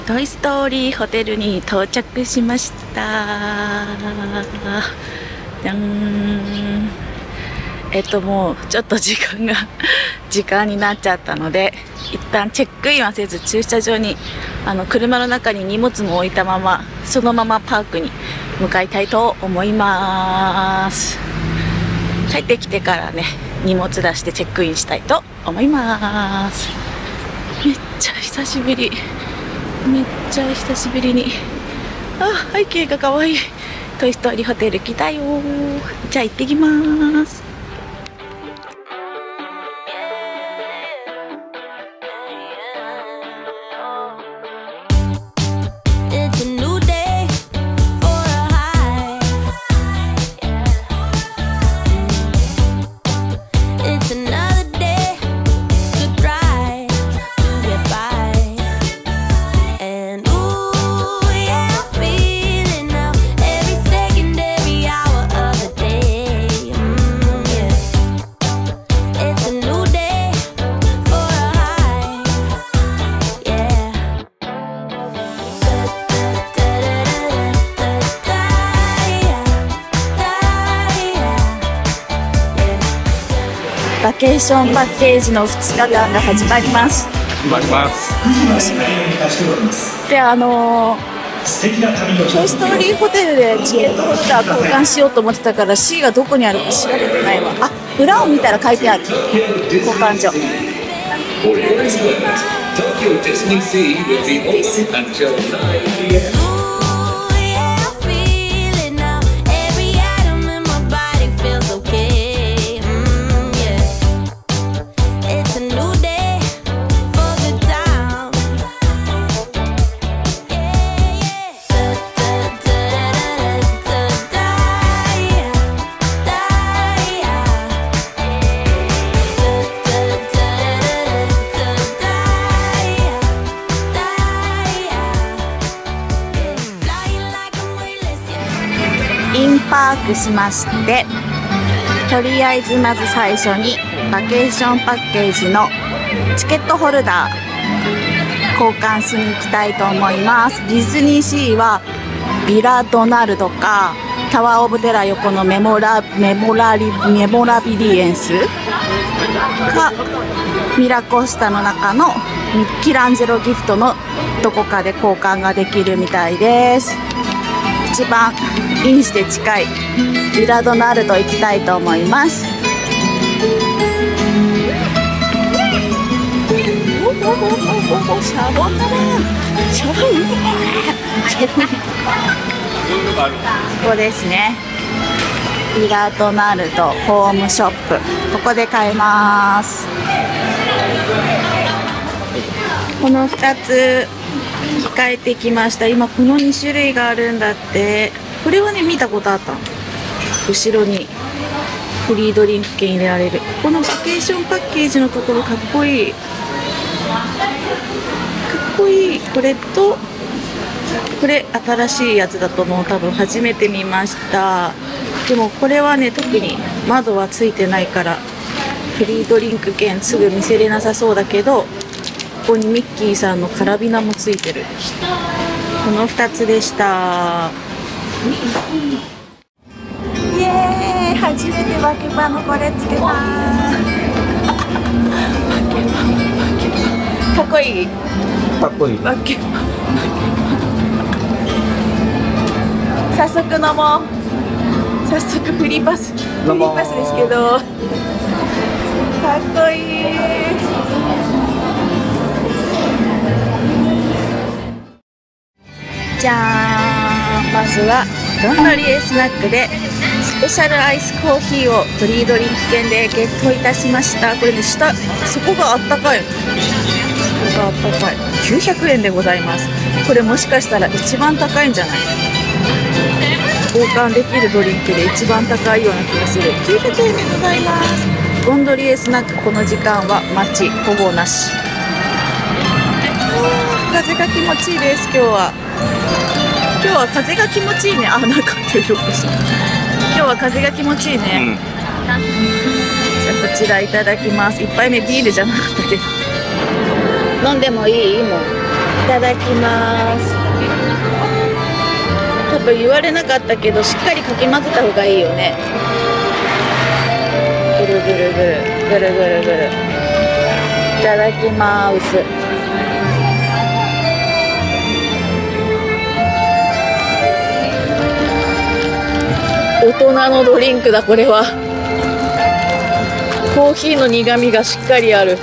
トイストーリーホテルに到着しました。じゃん。もうちょっと時間になっちゃったので、一旦チェックインはせず駐車場に車の中に荷物も置いたままそのままパークに向かいたいと思います。帰ってきてからね、荷物出してチェックインしたいと思います。めっちゃ久しぶりに背景がかわいいトイストーリーホテル来たよ。じゃあ行ってきます。バケーションパッケージの2日間が始まります。で、トイストーリーホテルでチケットホルダー交換しようと思ってたから C がどこにあるか調べてないわ。裏を見たら書いてある交換所。インパークしまして、とりあえずまず最初にバケーションパッケージのチケットホルダー交換しに行きたいと思います。ディズニーシーはビラドナルドかタワーオブテラー横のメモラビリエンスかミラコスタの中のミッキランジェロギフトのどこかで交換ができるみたいです。一番インして近いビラドナルド行きたいと思います。シャボンだな。ここですね。ビラドナルドホームショップ、ここで買えます。この2つ変えてきました。今この2種類があるんだって。これはね、見たことあったの。後ろにフリードリンク券入れられる。このバケーションパッケージのところかっこいい。これとこれ新しいやつだと思う。多分初めて見ました。でもこれはね、特に窓はついてないからフリードリンク券すぐ見せれなさそうだけど、ここにミッキーさんのカラビナもついてる。この2つでした。イエーイ、初めてバケバのこれつけた。バケバかっこいい。 かっこいい。 バケバ早速飲もう。早速フリーパスですけど、かっこいい。じゃーん、まずはどんどりエスナックでスペシャルアイスコーヒーをフリードリンク券でゲットいたしました。これね、下そこがあったかい。900円でございます。これもしかしたら一番高いんじゃない？交換できるドリンクで一番高いような気がする。900円でございます。ゴンドリエスナック、この時間は待ちほぼなし。風が気持ちいいです。今日は風が気持ちいいね。なんか今日は風が気持ちいいね。じゃあこちらいただきます。1杯目ビールじゃなかったけど、飲んでもいい？もういただきます。多分言われなかったけど、しっかりかき混ぜた方がいいよね。ぐるぐるぐるぐるぐるぐる。いただきます。大人のドリンクだ、これは。コーヒーの苦みがしっかりある。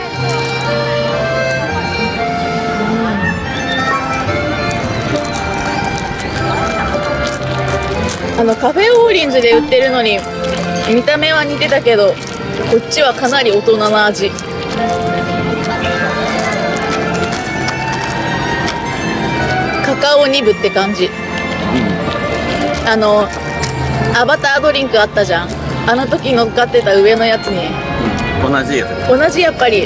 カフェオーリンズで売ってるのに見た目は似てたけど、こっちはかなり大人な味。カカオニブって感じ。アバタードリンクあったじゃん。あの時乗っかってた上のやつに、 同じよ。 同じやっぱり。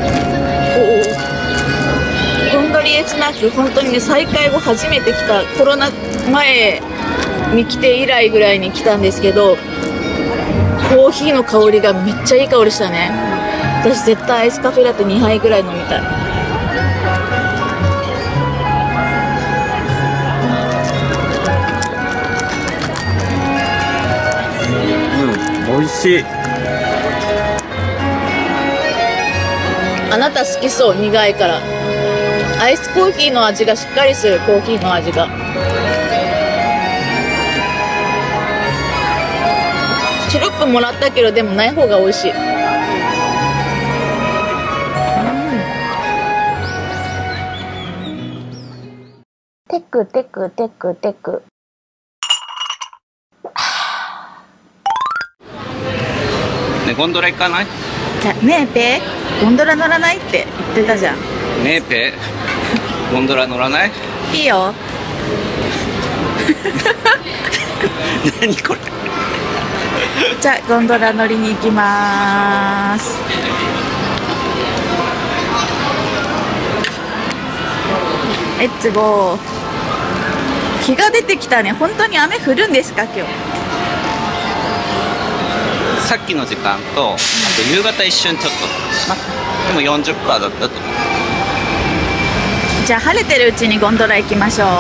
ゴンドリエスナック、本当にね、再開後初めて来た。コロナ前に来て以来ぐらいに来たんですけど、コーヒーの香りがめっちゃいい香りしたね。私絶対アイスカフェラテ2杯ぐらい飲みたい。 美味しい。 あなた好きそう、苦いから。アイスコーヒーの味がしっかりする、コーヒーの味が。シロップもらったけど、でもない方が美味しい。テクテクテクテク。 ね、ゴンドラ行かない？ じゃ、ねえペゴンドラ乗らないって言ってたじゃん。 ねえペゴンドラ乗らない？ いいよ。 何これ。 じゃあゴンドラ乗りに行きまーす。レッツゴー。日が出てきたね。本当に雨降るんですか今日。 さっきの時間と、あと夕方一瞬ちょっとでも 40% だったと思う。 じゃあ晴れてるうちにゴンドラ行きましょう。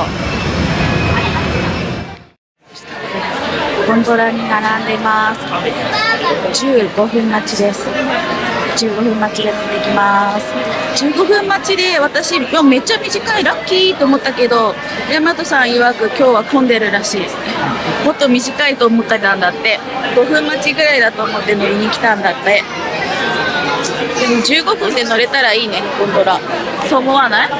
ゴンドラに並んでます。15分待ちです。15分待ちで乗ってきます。15分待ちで私、いやめっちゃ短い、ラッキーと思ったけど、大和さん曰く今日は混んでるらしい。もっと短いと思ってたんだって。5分待ちぐらいだと思って乗りに来たんだって。でも15分で乗れたらいいね、ゴンドラ。そう思わない？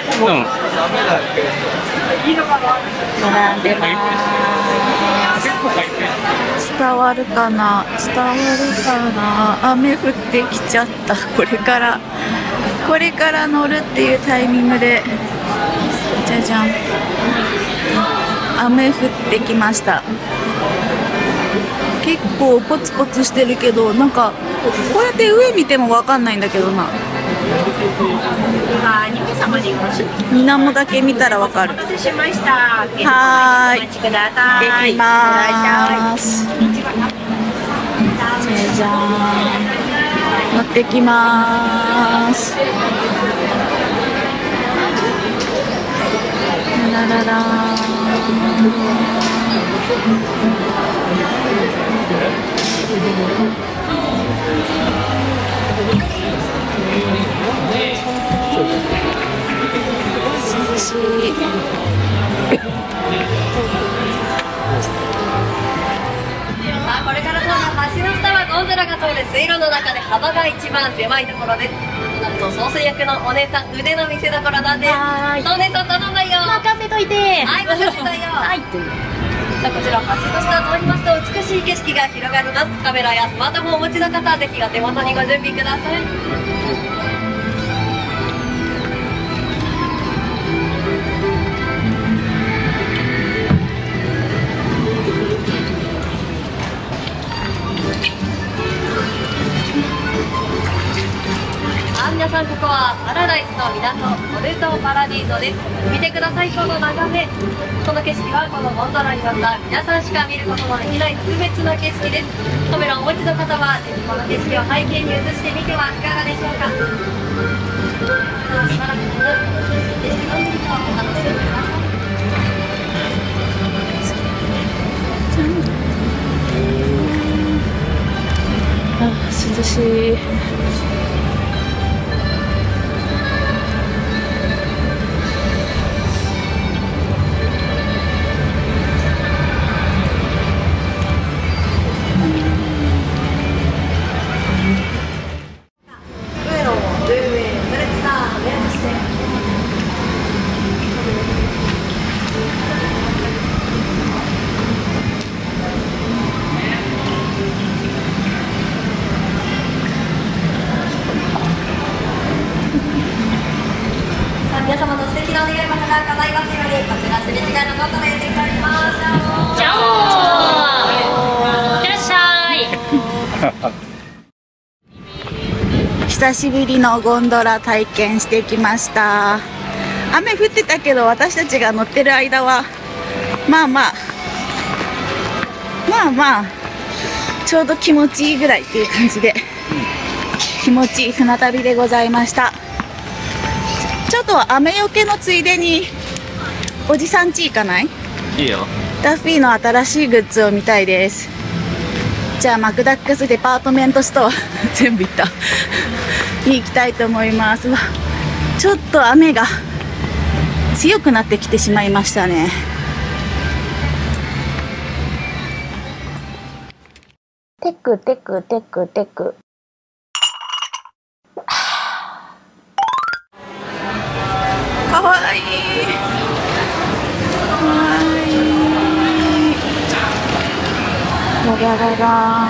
並んでます。伝わるかな、伝わるかな。雨降ってきちゃった。これから乗るっていうタイミングで、じゃじゃん、雨降ってきました。結構ポツポツしてるけど、なんかこうやって上見ても分かんないんだけどな。 2名様でよろしいですか？ 水面だけ見たら分かる。 お待たせしました。 はーい。 お待ちください。 できまーす。じゃじゃーん。乗ってきまーす。ラララ涼しい。 さあ、これから通る橋の下はゴンドラが通る水路の中で幅が一番狭いところです。なんと送水役のお姉さん腕の見せ所なんです。お姉さん頼んだよ。 任せといて。 はい、任せたよ。 はい、という。 さあ、こちら橋の下通りますと美しい景色が広がります。カメラやスマートフォンをお持ちの方はぜひお手元にご準備ください。皆さん、ここはパラダイスの港ポルトパラディーゾです。見てください、この眺め。この景色はこのゴンドラに乗った皆さんしか見ることのできない特別な景色です。カメラをお持ちの方はぜひこの景色を背景に映してみてはいかがでしょうか。 涼しい。 皆様の素敵なお願い事が叶いますように、こちらすれ違いのゴンドラへ行ってまいりましょう。 じゃあいらっしゃい。 久しぶりのゴンドラ体験してきました。雨降ってたけど、私たちが乗ってる間はまあちょうど気持ちいいぐらいっていう感じで、気持ちいい船旅でございました。ちょっと雨よけのついでにおじさん家行かない？ いいよ。 ダッフィーの新しいグッズを見たいです。じゃあマクダックスデパートメントストア全部行ったに行きたいと思います。ちょっと雨が強くなってきてしまいましたね。テクテクテクテク。かわいい。かわいい。ララララ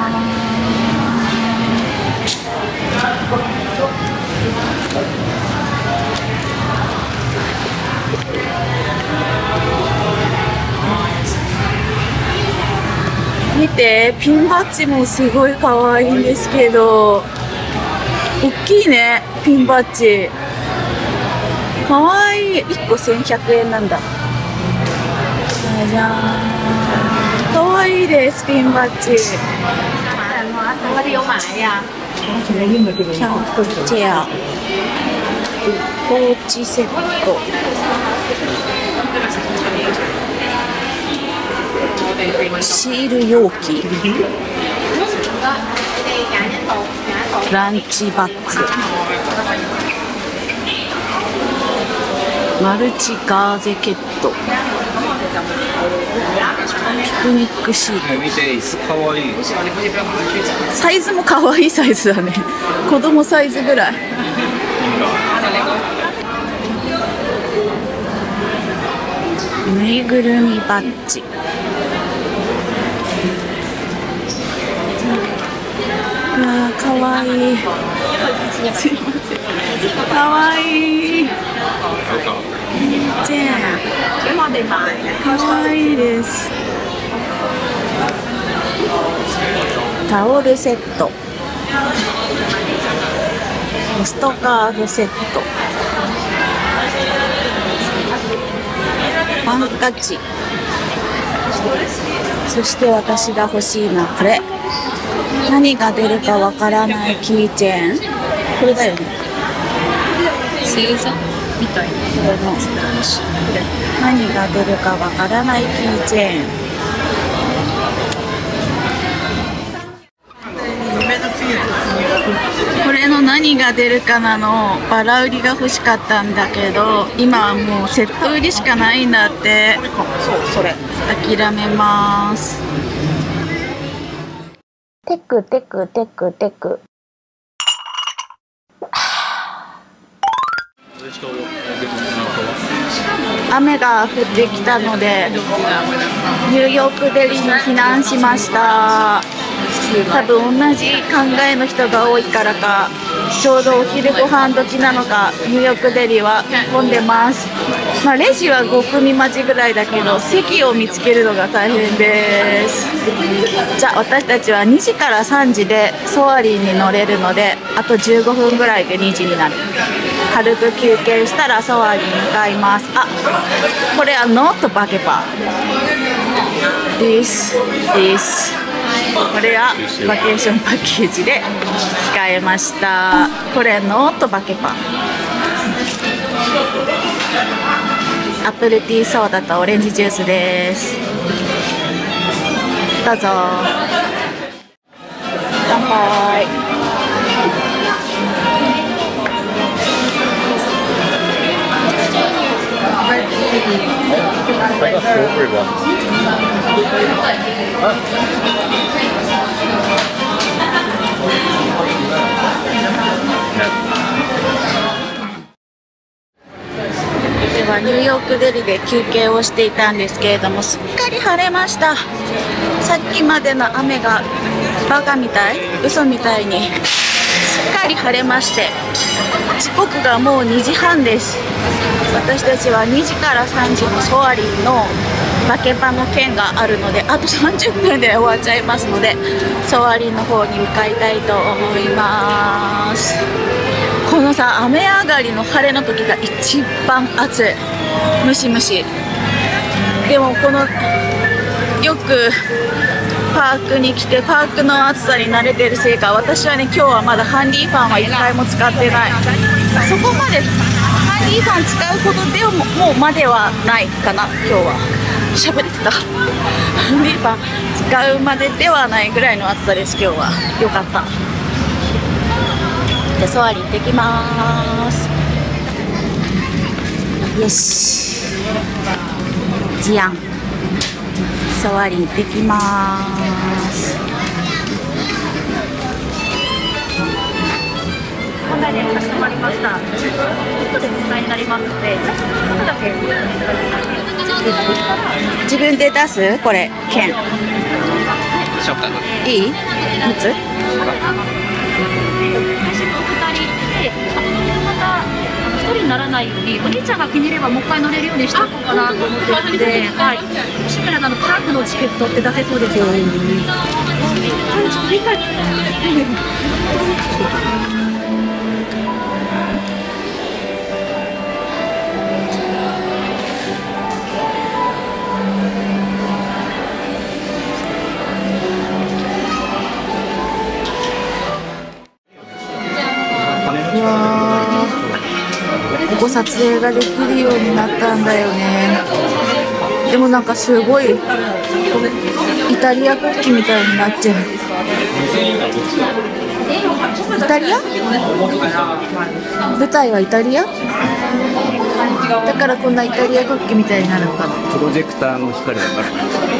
見て、ピンバッジもすごいかわいいんですけど、大きいね、ピンバッジ。かわいい。1個1100円なんだ。じゃーん。かわいいです、ピンバッジ。キャンプチェア、ポーチセット、シール容器、ランチバッグ、マルチガーゼケット、ピクニックシート。 見て、椅子かわいい。 サイズもかわいいサイズだね。子供サイズぐらい。ぬいぐるみバッジ。うわー、かわいい。すいません。かわいい。じゃあ、かわいいです。タオルセット、ポストカードセット、ハンカチ、そして私が欲しいのはこれ。何が出るかわからないキーチェーン。これだよね。 星座みたいな。 これの何が出るかわからないキーチェーン。これの何が出るかなのバラ売りが欲しかったんだけど、今はもうセット売りしかないんだって。それ諦めます。テクテクテクテク。雨が降ってきたのでニューヨークデリに避難しました。多分同じ考えの人が多いからか、ちょうどお昼ご飯時なのか、ニューヨークデリは混んでます。まあ、レジは5組待ちぐらいだけど、席を見つけるのが大変です。じゃあ私たちは2時から3時でソアリンに乗れるので、あと15分ぐらいで2時になる。軽く休憩したらソアリンに向かいます。あ、これはノートバケパー。This is。これはバケーションパッケージで控えました。これノートバケパン。 アップルティーソーダとオレンジジュースです。どうぞ。乾杯。ではニューヨークデリで休憩をしていたんですけれども、すっかり晴れました。さっきまでの雨がバカみたい、嘘みたいにすっかり晴れまして、時刻がもう2時半です。私たちは2時から3時のソアリンのバケパの券があるので、あと30分で終わっちゃいますので、ソアリンの方に向かいたいと思います。このさ、雨上がりの晴れの時が一番暑い。ムシムシ。でもこのよくパークに来てパークの暑さに慣れてるせいか、私はね、今日はまだハンディファンは1回も使ってない。そこまでハンディファン使うほどでもうまではないかな。今日は喋れてた。ハンディファン使うまでではないぐらいの暑さです。今日はよかった。じゃあソアリン行ってきます。よし、じゃん。ソアリン行ってきます。 問題でかしこまりました。後で実際になりますので、ちょっとだけ自分で出す？これ券。 しようかな。 いい？持つ？ 一人にならないように、お兄ちゃんが気に入ればもう一回乗れるようにしておこうかなと思ってるので、はい。シムラのパークのチケットって出せそうですよ。 ここ撮影ができるようになったんだよね。でもなんかすごいイタリア国旗みたいになっちゃう。イタリア？舞台はイタリア？だからこんなイタリア国旗みたいになるのかな。 プロジェクターの光だから。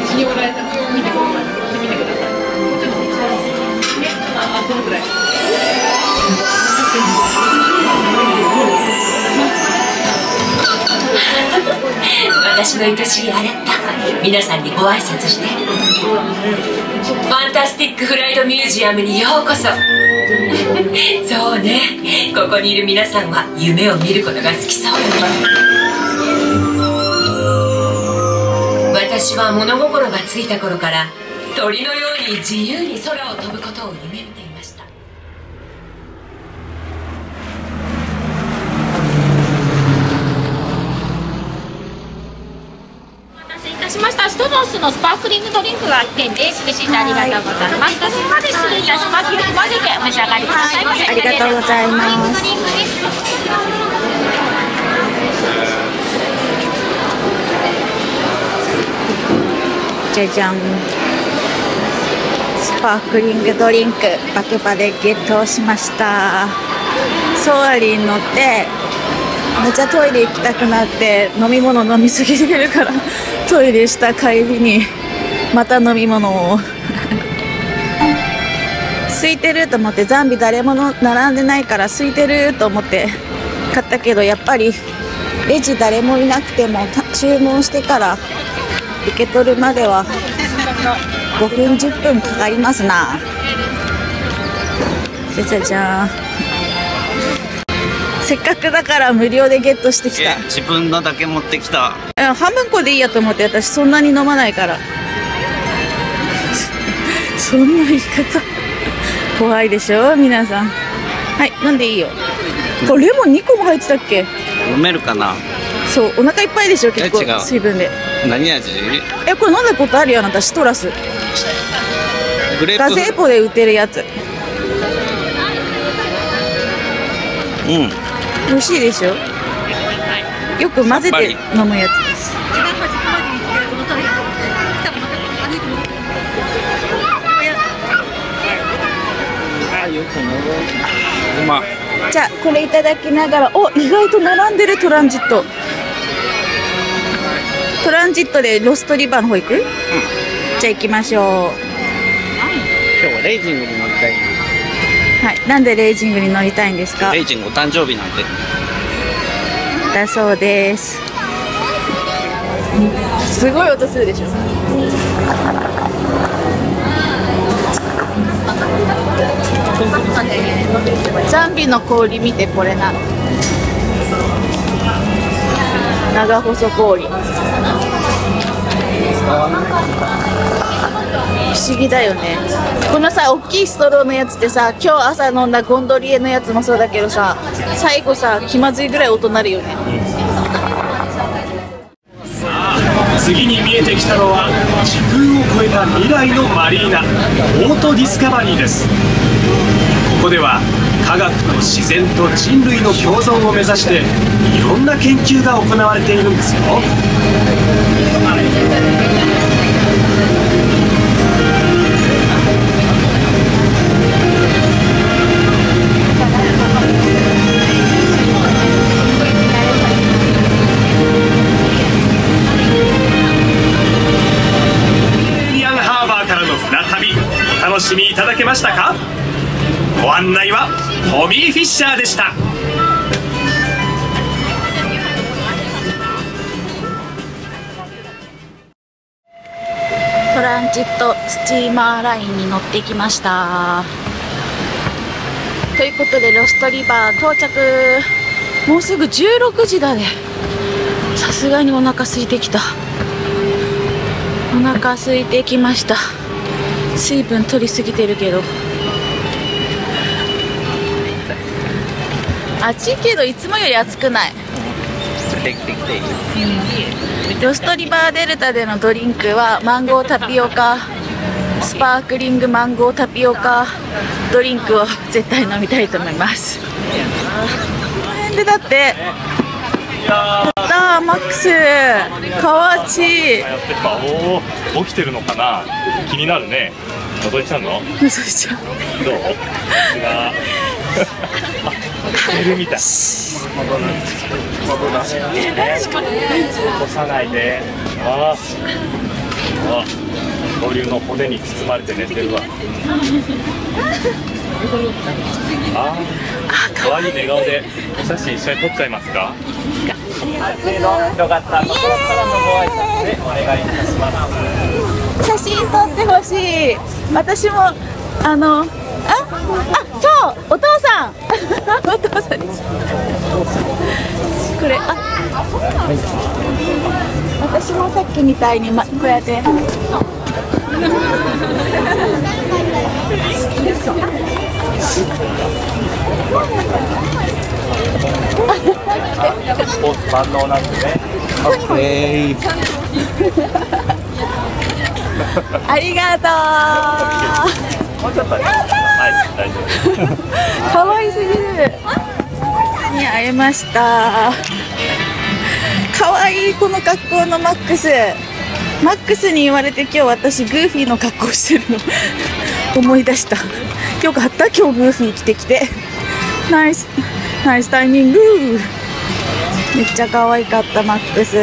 私の愛しいアレッタ、皆さんにご挨拶して。ファンタスティックフライドミュージアムにようこそ。そうね、ここにいる皆さんは夢を見ることが好きそうよね。私は物心がついた頃から鳥のように自由に空を飛ぶことを夢見ていました。 しました。ストロースのスパークリングドリンクが1点です。レシートありがとうございます。ここまで失礼いたします。混ぜてお召し上がりくださいませ。 ありがとうございます。 ドリンクです。 じゃじゃん。スパークリングドリンクバケパでゲットをしました。ソアリン乗ってめっちゃトイレ行きたくなって飲み物飲みすぎてるからトイレした帰りにまた飲み物を空いてると思って、ザンビ誰も並んでないから空いてると思って買ったけど、やっぱりレジ誰もいなくても注文してから受け取るまでは5分10分かかりますな。じゃじゃじゃーん。せっかくだから無料でゲットしてきた。 自分のだけ持ってきた。 半分こでいいやと思って、私そんなに飲まないからそんな言い方怖いでしょ皆さん。はい、飲んでいいよ。これレモン2個も入ってたっけ？ 飲めるかな。 そう、お腹いっぱいでしょ結構水分で。 何味？ これ飲んだことあるよあなた。シトラスグレープガゼーポで売ってるやつ。 うん、 美味しいでしょ。よく混ぜて飲むやつです。 うまい。 じゃあこれいただきながら、お、意外と並んでる。トランジット。トランジットでロストリバーの方行く？じゃあ行きましょう。 今日はレイジングに乗りたい。 はい、なんでレイジングに乗りたいんですか？ レイジングお誕生日なんで。 だそうです。すごい音するでしょ。ザンビの氷見て、これな。長細氷。不思議だよね。このさ、大きいストローのやつってさ、今日朝飲んだゴンドリエのやつもそうだけどさ、最後さ、気まずいぐらい音鳴るよね。 次に見えてきたのは時空を超えた未来のマリーナ、オートディスカバリーです。ここでは科学と自然と人類の共存を目指していろんな研究が行われているんですよ。お楽しみいただけましたか？ご案内はトミー・フィッシャーでした。 トランジットスチーマーラインに乗ってきました。ということでロストリバー到着。もうすぐ16時だね。さすがにお腹空いてきた。お腹空いてきました。水分取りすぎてるけど、暑いけどいつもより暑くない。ロストリバーデルタでのドリンクはマンゴータピオカ、スパークリングマンゴータピオカドリンクを絶対飲みたいと思います。この辺でだって、やったー、マックス河内起きてるのかな、気になるね。覗いちゃうの？ 覗いちゃう。 どう？寝るみたい。起こさないで。恐竜の骨に包まれて寝てるわ。可愛い寝顔でお写真一緒に撮っちゃいますか？広がった心からのご挨拶でお願いいたします。 写真撮ってほしい。私もそうお父さんお父さんです。これ私もさっきみたいに、こうやってスポーツ万能なんでね。 ありがとう。 もうちょっとね。はい、大丈夫。 可愛すぎる。に会えました。可愛いこの格好のマックス。マックスに言われて今日私グーフィーの格好してるの思い出した。よかった今日グーフィー着てきて。ナイスタイミング。めっちゃ可愛かったマックス。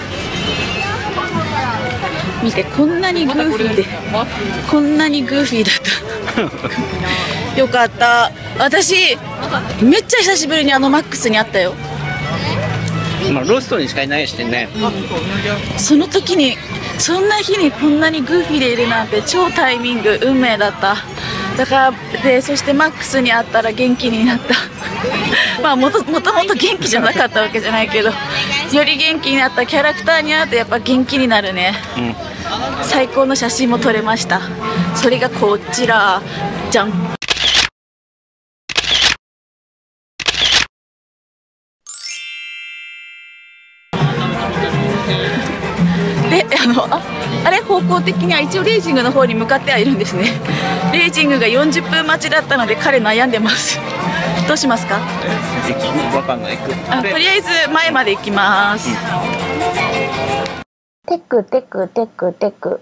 見て、こんなにグーフィーで、こんなにグーフィーだったよかった。私めっちゃ久しぶりにマックスに会ったよ。 まあロストにしかいないしね。 その時に、そんな日にこんなにグーフィーでいるなんて超タイミング、運命だった。だからで、そしてマックスに会ったら元気になったまあもともと元気じゃなかったわけじゃないけど、より元気になったキャラクターに会うとやっぱ元気になるね。最高の写真も撮れました。それがこちらじゃん。であれ方向的には一応レイジングの方に向かってはいるんですね。レイジングが40分待ちだったので彼悩んでます。どうしますか？ わかんない。 とりあえず前まで行きます。テクテクテクテク。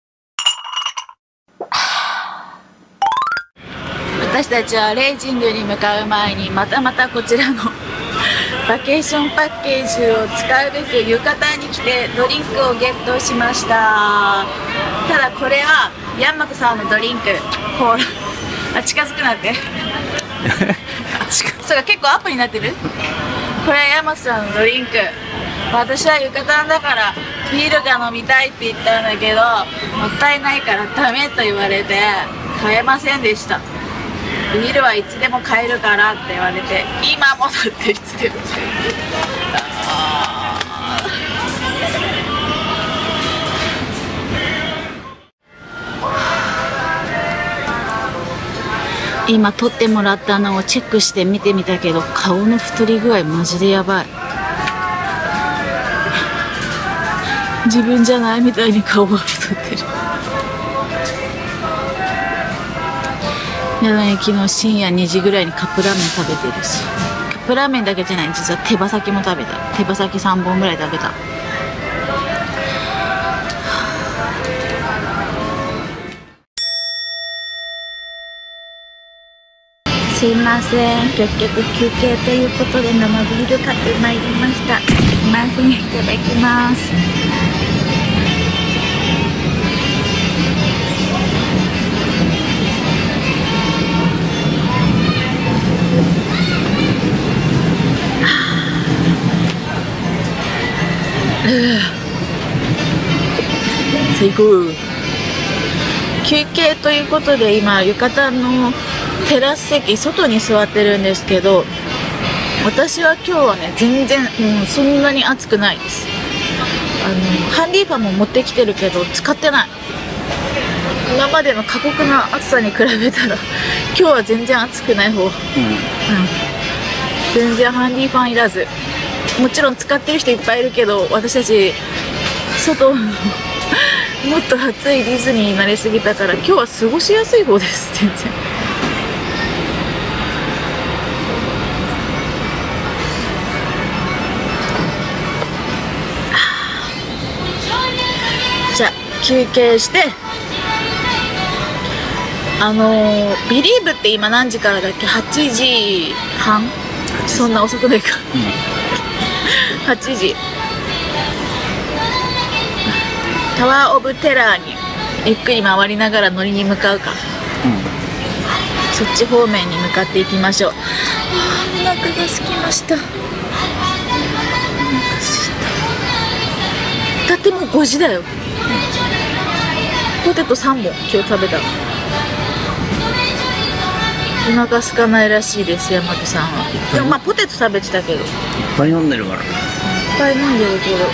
私たちはレイジングに向かう前にまたこちらのバケーションパッケージを使うべく浴衣に来てドリンクをゲットしました。ただこれはヤンマクさんのドリンクコーラ近づくなってそれ結構アップになってる。これはヤンマクさんのドリンク。私は浴衣だからビールが飲みたいって言ったんだけど、もったいないからダメと言われて買えませんでした。ビールはいつでも買えるからって言われて、今もだっていつでも買える。今撮ってもらったのをチェックして見てみたけど、顔の太り具合マジでやばい。自分じゃないみたいに顔が太ってる。なのに昨日深夜2時ぐらいにカップラーメン食べてるし、カップラーメンだけじゃない、実は手羽先も食べた。手羽先3本ぐらい食べた。すいません、結局休憩ということで生ビール買ってまいりました。すいません、いただきます。最高。休憩ということで今浴衣のテラス席外に座ってるんですけど、私は今日はね全然、そんなに暑くないです。ハンディファンも持ってきてるけど使ってない。今までの過酷な暑さに比べたら今日は全然暑くない方。全然ハンディファンいらず。もちろん使ってる人いっぱいいるけど、私たち外のもっと暑いディズニーに慣れすぎたから今日は過ごしやすい方です。全然。じゃあ休憩して、ビリーブって今何時からだっけ？ 8 時半？そんな遅くないか。8時。タワーオブテラーにゆっくり回りながら乗りに向かうか。そっち方面に向かっていきましょう。お腹が空きました。お腹すいた。だってもう5時だよ。ポテト3本今日食べた。お腹空かないらしいです、山木さんは。でもまあポテト食べてたけど。いっぱい飲んでるから。 いっぱい飲んでるけど。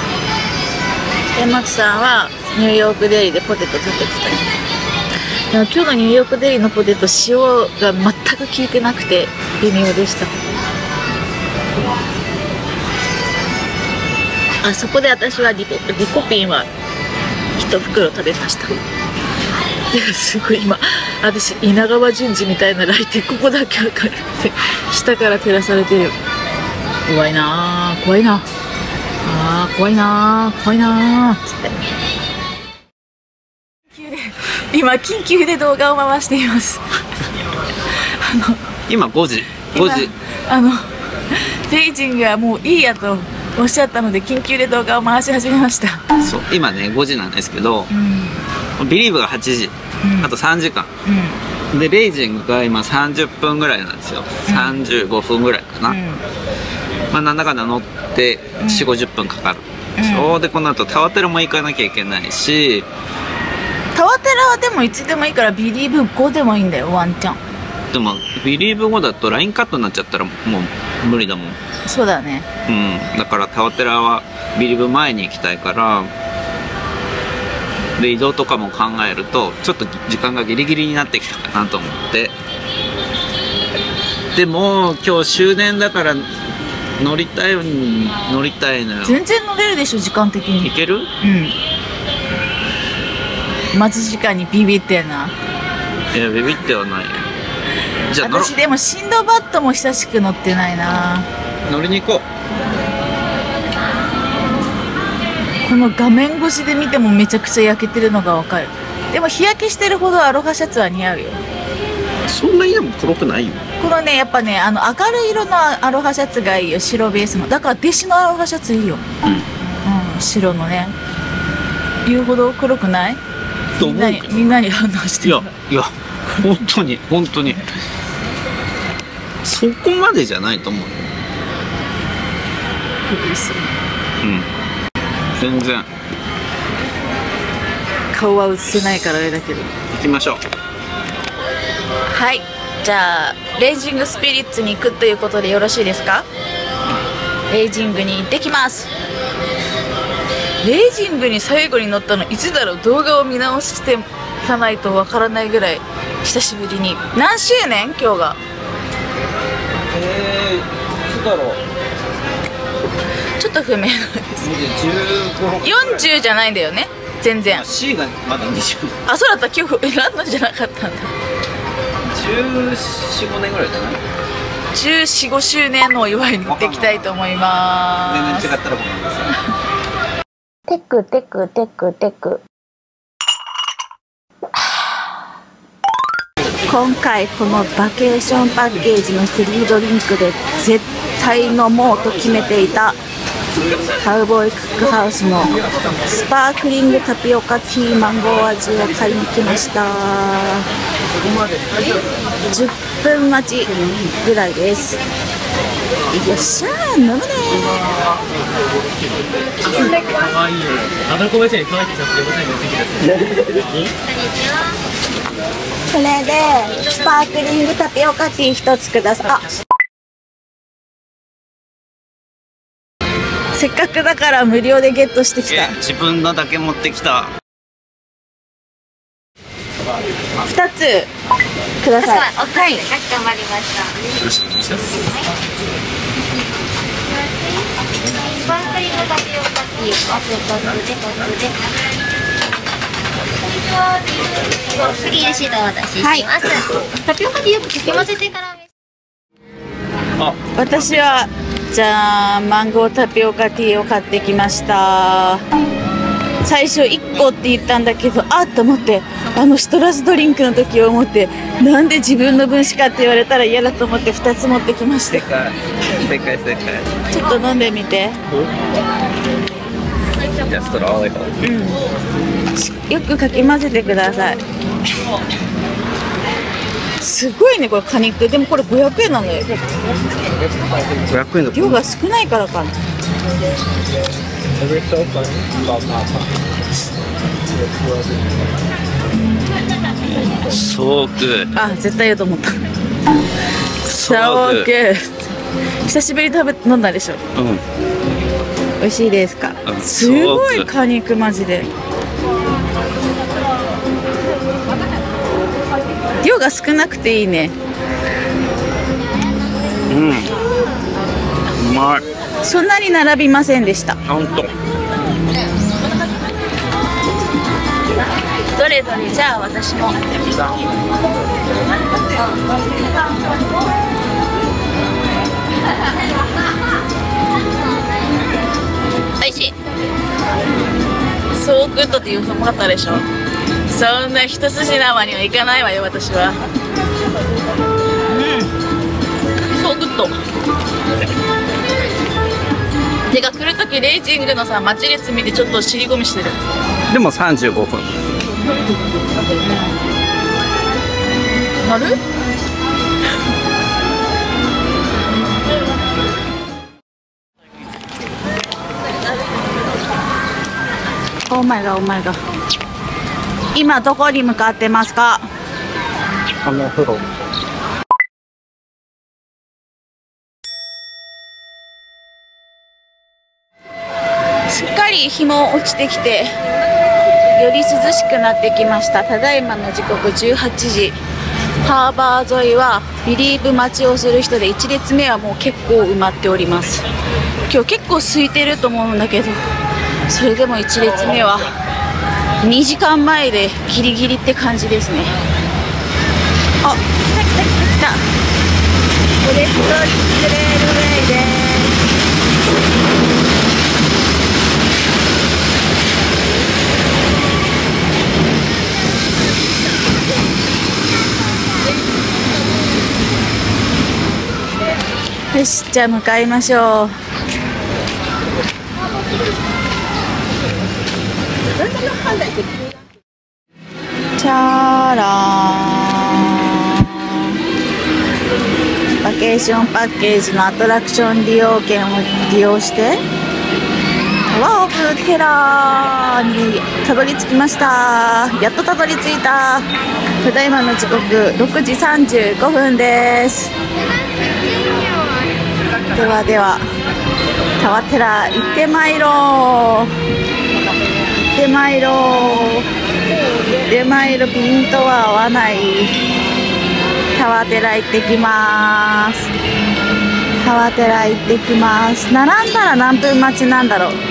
山木さんはニューヨークデリでポテト食べてたけど。でも今日のニューヨークデリのポテト塩が全く効いてなくて微妙でした。あそこで私はリコピンは1袋食べました。すごい今私稲川淳二みたいなライトここだけ明るくて下から照らされてる。怖いなー怖いなあー怖いなー怖いなーつって今緊急で動画を回しています。 今5時レイジングはもういいやとおっしゃったので緊急で動画を回し始めました。 そう今ね5時なんですけど、ビリーブが8時、あと3時間、でレイジングが今30分ぐらいなんですよ。35分ぐらいかな。まあなんだかんだ乗って4、50分かかる。でこの後タワテラも行かなきゃいけないし、 タワテラはでもいつでもいいからビリーブ5でもいいんだよ、ワンチャン。 でもビリーブ5だとラインカットになっちゃったらもう無理だもん。 そうだね。 だからタワテラはビリーブ前に行きたいから、で移動とかも考えるとちょっと時間がギリギリになってきたかなと思って。でも今日終電だから乗りたいのよ。 全然乗れるでしょ、時間的に。 いける？ 待ち時間にビビってんな。 いやビビってはないよ。じゃあ私でもシンドバッドも久しく乗ってないな。 乗りに行こう。 この画面越しで見てもめちゃくちゃ焼けてるのがわかる。でも日焼けしてるほどアロハシャツは似合うよ。 そんなにでも黒くないよ。 このねやっぱね明るい色のアロハシャツがいいよ。白ベースの。だから弟子のアロハシャツいいよ。白のね。言うほど黒くない？みんなに反応してる。 いや本当にそこまでじゃないと思うよ。全然顔は映せないからあれだけど。 行きましょう。 はい、じゃあレイジングスピリッツに行くということでよろしいですか？レイジングに行ってきます。レイジングに最後に乗ったのいつだろう。動画を見直してかないとわからないぐらい久しぶりに。何周年今日が？ いつだろう。 ちょっと不明なんです。40じゃないんだよね全然。 C がまだ20。 あ、そうだった。今日ランドじゃなかったんだ。 14、5年ぐらいじゃない？ 14、5周年のお祝いに行ってきたいと思います。 全然違ったらごめんなさい。 テクテクテクテク。今回このバケーションパッケージのフリードリンクで絶対飲もうと決めていたカウボーイクックハウスのスパークリングタピオカティーマンゴー味を買いに来ました。10分待ちぐらいです。よっしゃー、飲むねこれでスパークリングタピオカティー1つください。せっかくだから無料でゲットしてきた。 自分のだけ持ってきた。 2つください。はい。 かしこまりました。スパークリングタピオカティーをクリームシートをお出しします。タピオカティーよくかき混ぜてから。 私はじゃあマンゴータピオカティーを買ってきました。最初1個って言ったんだけど、あっと思って、シトラスドリンクの時を思って、なんで自分の分しかって言われたら嫌だと思って2つ持ってきました。 正解。 ちょっと飲んでみて。 じゃあストローをよくかき混ぜてください。すごいねこれ果肉。でもこれ500円なんだよ。 500円だ。 量が少ないからかな。 そうグー。 あ、絶対言うと思った。そうグー。久しぶりに飲んだでしょ。美味しいですか？すごい果肉マジで。量が少なくていいね。 うまい。 そんなに並びませんでした。 ほんと。 どれどれ、じゃあ私も。おいしい。そうグッドって言うと思ったでしょ。そんな一筋縄にはいかないわよ私は。そうグッド。てか来るときレイジングのさ待ち列見てちょっと尻込みしてる。 でも35分。 なるお前が今どこに向かってますか？ 風呂。 すっかり日も落ちてきてより涼しくなってきました。ただいまの時刻18時。ハーバー沿いはビリーブ待ちをする人で1列目はもう結構埋まっております。今日結構空いてると思うんだけど、それでも1列目は 2時間前でギリギリって感じですね。あ、来た来た来た来た。フォレストレールウェイです。よし、じゃあ向かいましょう。チャラー、バケーションパッケージのアトラクション利用券を利用してタワーオブテラーにたどり着きました。やっとたどり着いた。ただいまの時刻6時35分です。ではではタワテラ行ってまいろう。行ってまいろう。行ってまいろ。ピントは合わない。タワテラ行ってきます。タワテラ行ってきます。並んだら何分待ちなんだろう。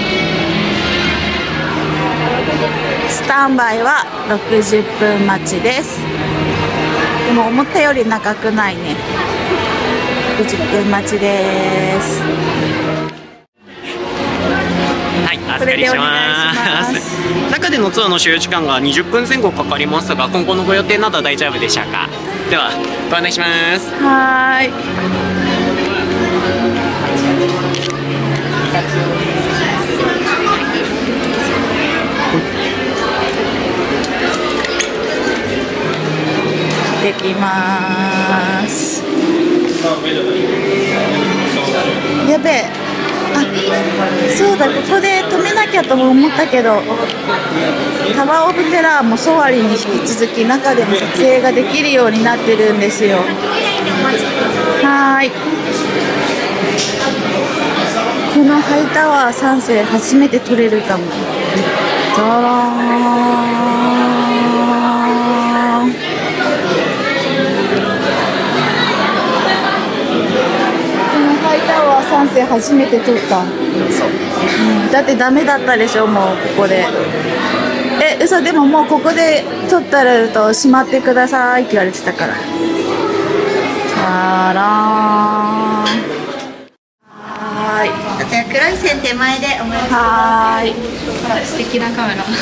スタンバイは60分待ちです。でも思ったより長くないね。60分待ちです。 はい、お預かりします。中でのツアーの所要時間が20分前後かかりますが、今後のご予定など大丈夫でしょうか。ではご案内します。 はーい。できます。やべえ。あ、そうだ、ここで止めなきゃとも思ったけど、タワーオブテラーもソワリに引き続き中でも撮影ができるようになってるんですよ。はーい。このハイタワー3世初めて撮れるかも。ザラーン。ハイタワー3世初めて撮った。だってダメだったでしょ、もうここで。嘘。でももうここで撮ったらとしまってくださいって言われてたから。さらーん。はーい。じゃあ黒い線手前でお願いします。はーい。素敵なカメラ。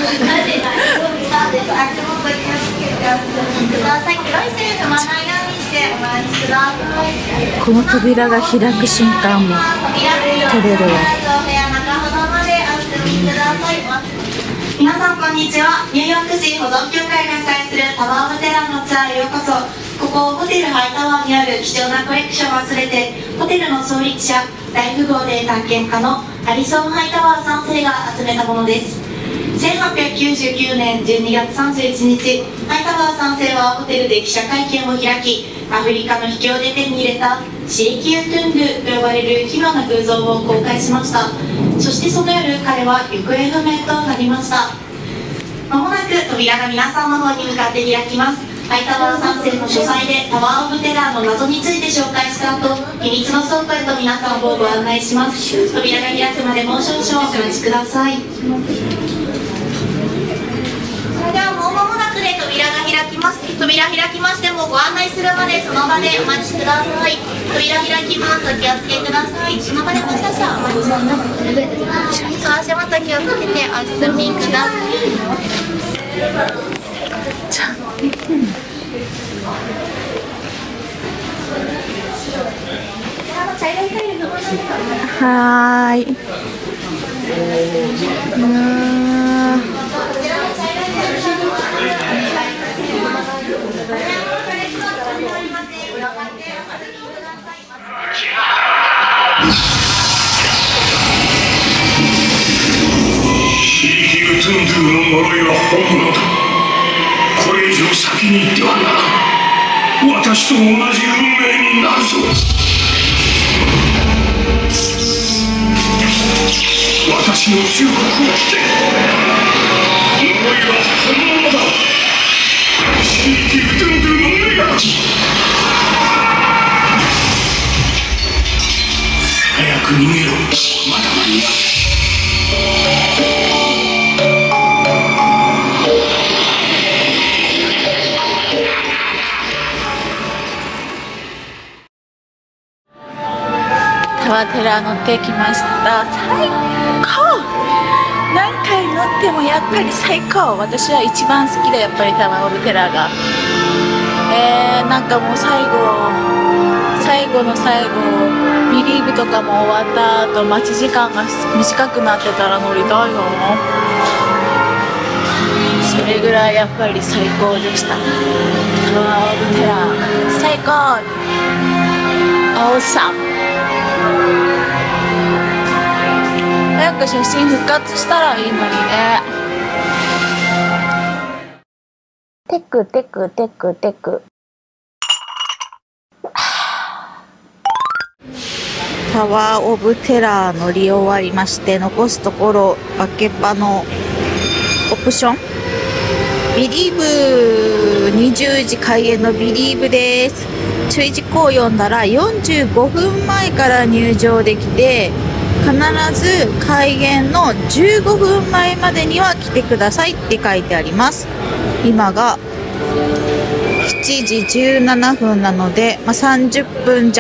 この扉が開く瞬間も撮れるわ。 皆さんこんにちは。ニューヨーク市保存協会が主催するタワーオブテラーのツアーへようこそ。ここホテルハイタワーにある貴重なコレクションを忘れて、ホテルの創立者大富豪で探検家のアリソン・ハイタワー3世が集めたものです。1899年12月31日、ハイタワー3世はホテルで記者会見を開き、アフリカの秘境で手に入れたシエキユ・トゥンルと呼ばれる奇妙な偶像を公開しました。そしてその夜、彼は行方不明となりました。まもなく扉が皆さんの方に向かって開きます。ハイタワー3世の書斎でタワーオブテラーの謎について紹介した後、秘密の倉庫へと皆さんをご案内します。扉が開くまでもう少々お待ちください。それではもう間もなくで扉が開きます。扉開きましてもご案内するまでその場でお待ちください。扉開きます。お気をつけください。その場でもう少々お待ちください。足元気をつけてお進みください。 はーい。 シリキル・トゥンドゥの呪いは本物だ。これ以上先に行ってはならん。私と同じ運命になるぞ。私の忠告を聞け。呪いは本物だ。シリキル・トゥンドゥの女神。早く逃げろ。まだ間に合う。 タワテラ乗ってきました。最高。何回乗ってもやっぱり最高。私は一番好きだ、やっぱりタワーオブテラーが。なんかもう最後の最後、ビリーブとかも終わった後、待ち時間が短くなってたら乗りたいよ。それぐらいやっぱり最高でした。タワーオブテラー最高。オーサム。早く写真復活したらいいのにね。テクテクテクテク。タワーオブテラー乗り終わりまして、残すところバケパのオプションビリーブ、20時開園のビリーブです。注意事項を読んだら45分前から入場できて、必ず開園の15分前までには来てくださいって書いてあります。今が7時17分なので、30分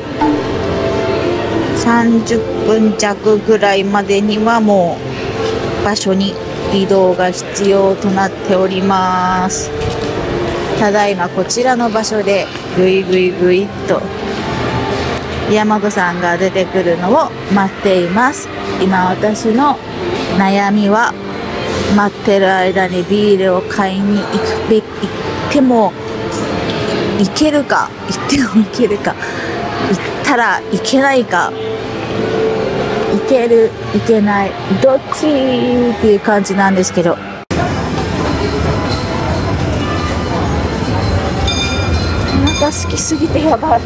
弱ぐらいまでにはもう場所に移動が必要となっております。ただいまこちらの場所でぐいぐいぐいっと山子さんが出てくるのを待っています。今私の悩みは、待ってる間にビールを買いに行っても行けるか、行ったらいけないか、いけるいけないどっちっていう感じなんですけど、お腹空きすぎてやばい。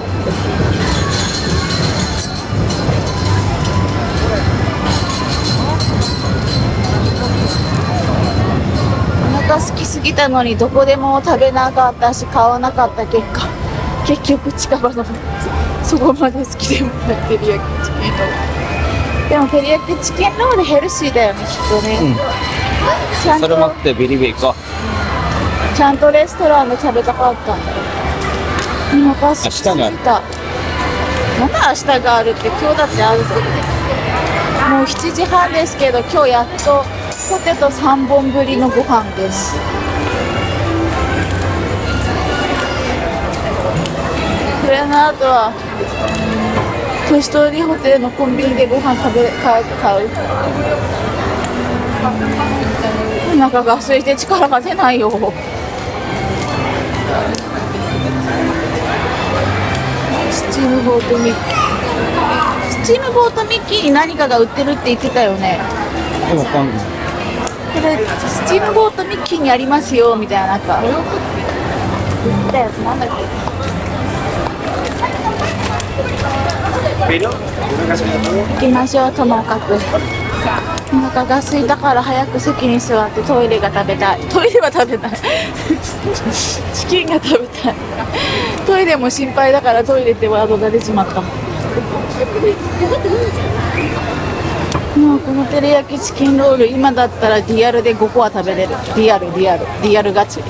お腹空きすぎたのにどこでも食べなかったし買わなかった結果、結局近場のそこまで好きでもない照り焼きチキンロール。でも照り焼きチキンロールヘルシーだよね、きっとね。ちゃんとそれ持ってビリビリ行こう。ちゃんとレストランで食べたかったんだよ。今バス来すぎた。まだ明日があるって、今日だってあるぞ。もう7時半ですけど、今日やっとポテト3本ぶりのご飯です。それの後はトイストーリーホテルのコンビニでご飯買う。お腹が空いて力が出ないよ。スチームボートミッキー、スチームボートミッキーに何かが売ってるって言ってたよね。 わかんない。 これスチームボートミッキーにありますよみたいな、なんか言ったやつなんだっけ。行きましょう。ともかくお腹が空いたから早く席に座ってトイレが食べたい。トイレは食べないチキンが食べたい。トイレも心配だからトイレってワードが出ちまった。もうこの照り焼きチキンロール今だったらリアルで5個は食べれる。リアルガチ。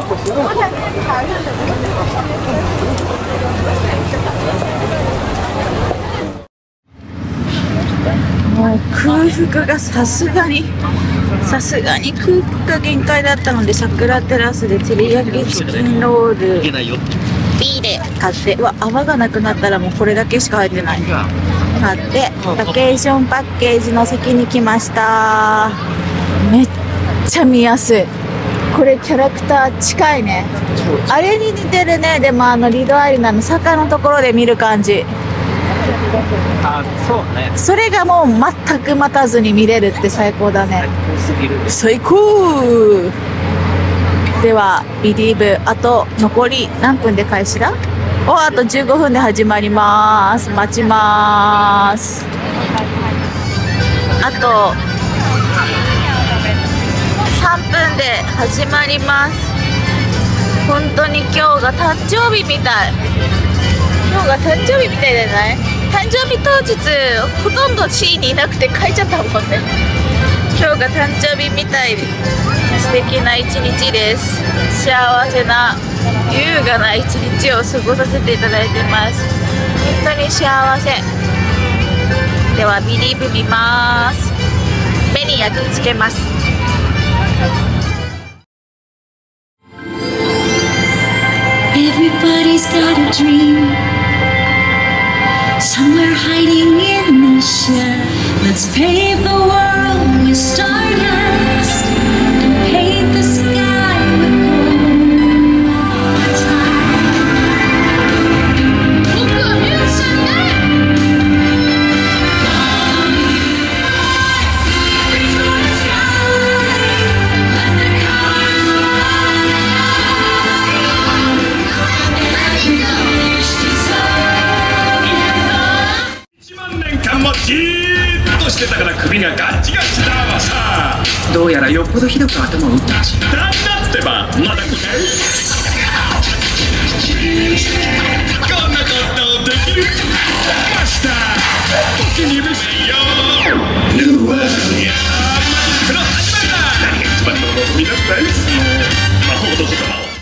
もう空腹がさすがに空腹が限界だったので、桜テラスで照り焼きチキンロールビール買って、泡がなくなったらもうこれだけしか入ってない。買ってバケーションパッケージの席に来ました。めっちゃ見やすい。これキャラクター近いね。あれに似てるね。でもリドアイランドの坂のところで見る感じ。 そうね。 それがもう全く待たずに見れるって最高だね。最高。ではビリーブ、あと残り何分で開始だ？あと15分で始まります。待ちます。あと3分で始まります。本当に今日が誕生日みたい。今日が誕生日みたいじゃない？誕生日当日ほとんど C にいなくて帰っちゃったもんね。今日が誕生日みたい。素敵な一日です。幸せな優雅な一日を過ごさせていただいてます。本当に幸せ。 ではビリーブ見ます。目に焼き付けます。 Everybody's got a dream somewhere hiding in the shed. Let's pave the world with stardust and paint the sky with gold. Look up, you said that. Let the colors 1万年間もじーっとしてたから首がガッチガチだわさ。どうやらよっぽどひどく頭を打ったらしい。なんだってばまだ来ない。こんなことできるマスターお気に召せよ。ぬわいやマジックの始まりだ。何が一番の望みだったいっすよ。魔法の言葉を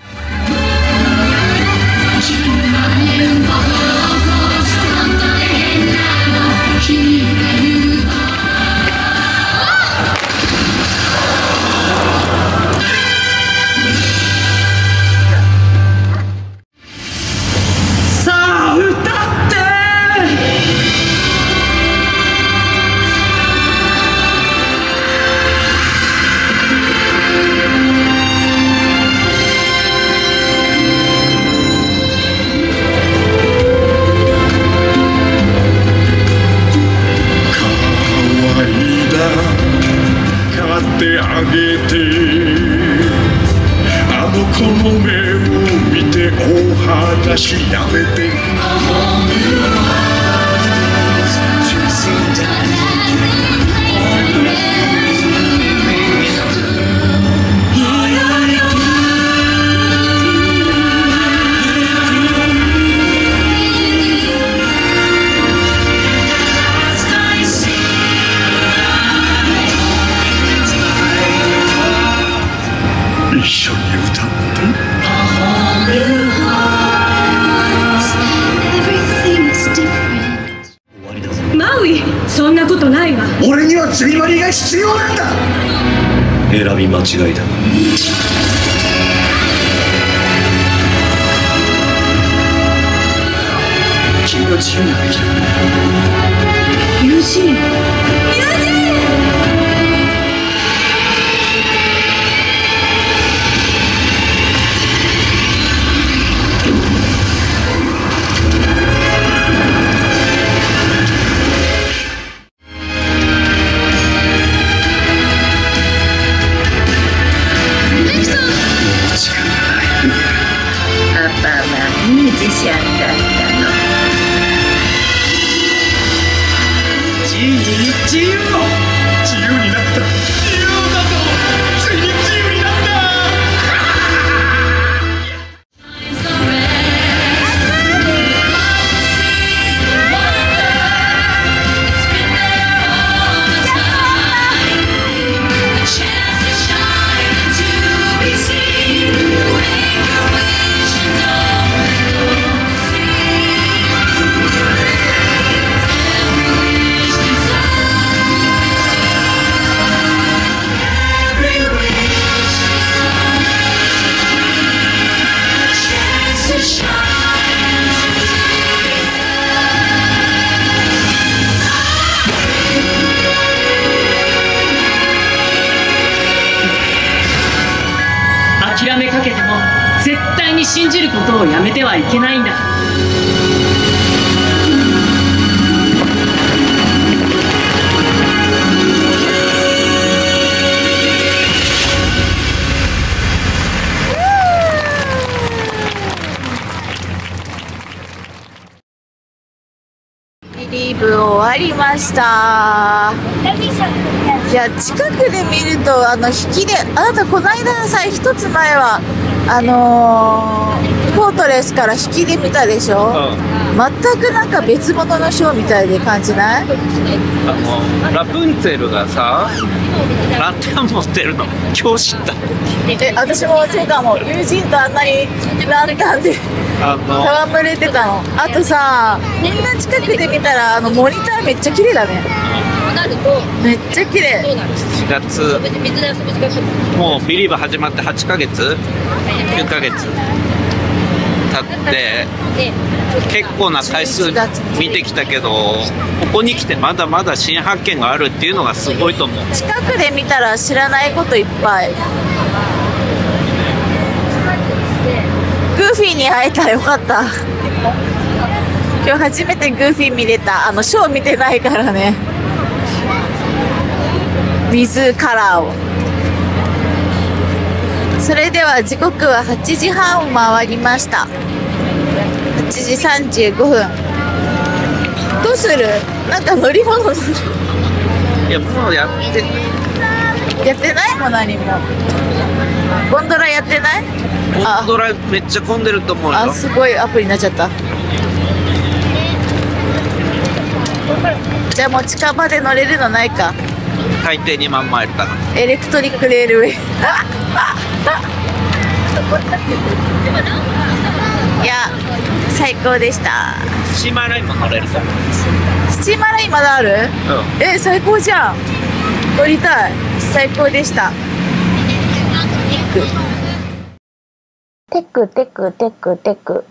やめて。一緒に歌って。 そんなことないわ。 俺にはジュリマリーが必要なんだ。選び間違いだ。君を自由にできる。 ユージーン。ユージーン。 ミュージシャンだったの。 自由自由になった。自由だぞ。ついに自由になった。 諦めかけても絶対に信じることをやめてはいけないんだ。 ビリーブ終わりました。いや、近くで見ると引きで、あなたこの間のさ、一つ前はフォートレスから引きで見たでしょ、全くなんか別物のショーみたいで感じない？ ラプンツェルがさ、ランタン持ってるの今日知った。 私もそうかも。友人とあんなにランタンで戯れてたの。あとさ、こんな近くで見たらモニターめっちゃ綺麗だね。めっちゃ綺麗。 4月もうビリーバ始まって8ヶ月9ヶ月経って結構な回数見てきたけど、ここに来てまだまだ新発見があるっていうのがすごいと思う。 近くで見たら知らないこといっぱい。グーフィーに会えた。よかった。今日初めてグーフィー見れた。ショー見てないからね。水カラーを。それでは時刻は8時半を回りました。8時35分。どうする？なんか乗り物乗る？ いや、もうやってないもん。何もゴンドラやってない？ ゴンドラめっちゃ混んでると思うよ。 すごいアプリになっちゃった。じゃあもう近場で乗れるのないか。 海底2万マイルかな。 エレクトリックレールウェイ。いや、最高でした。 スチーマーラインも乗れるぞ。 スチーマーラインまだある？最高じゃん。乗りたい。最高でした。テクテクテクテク。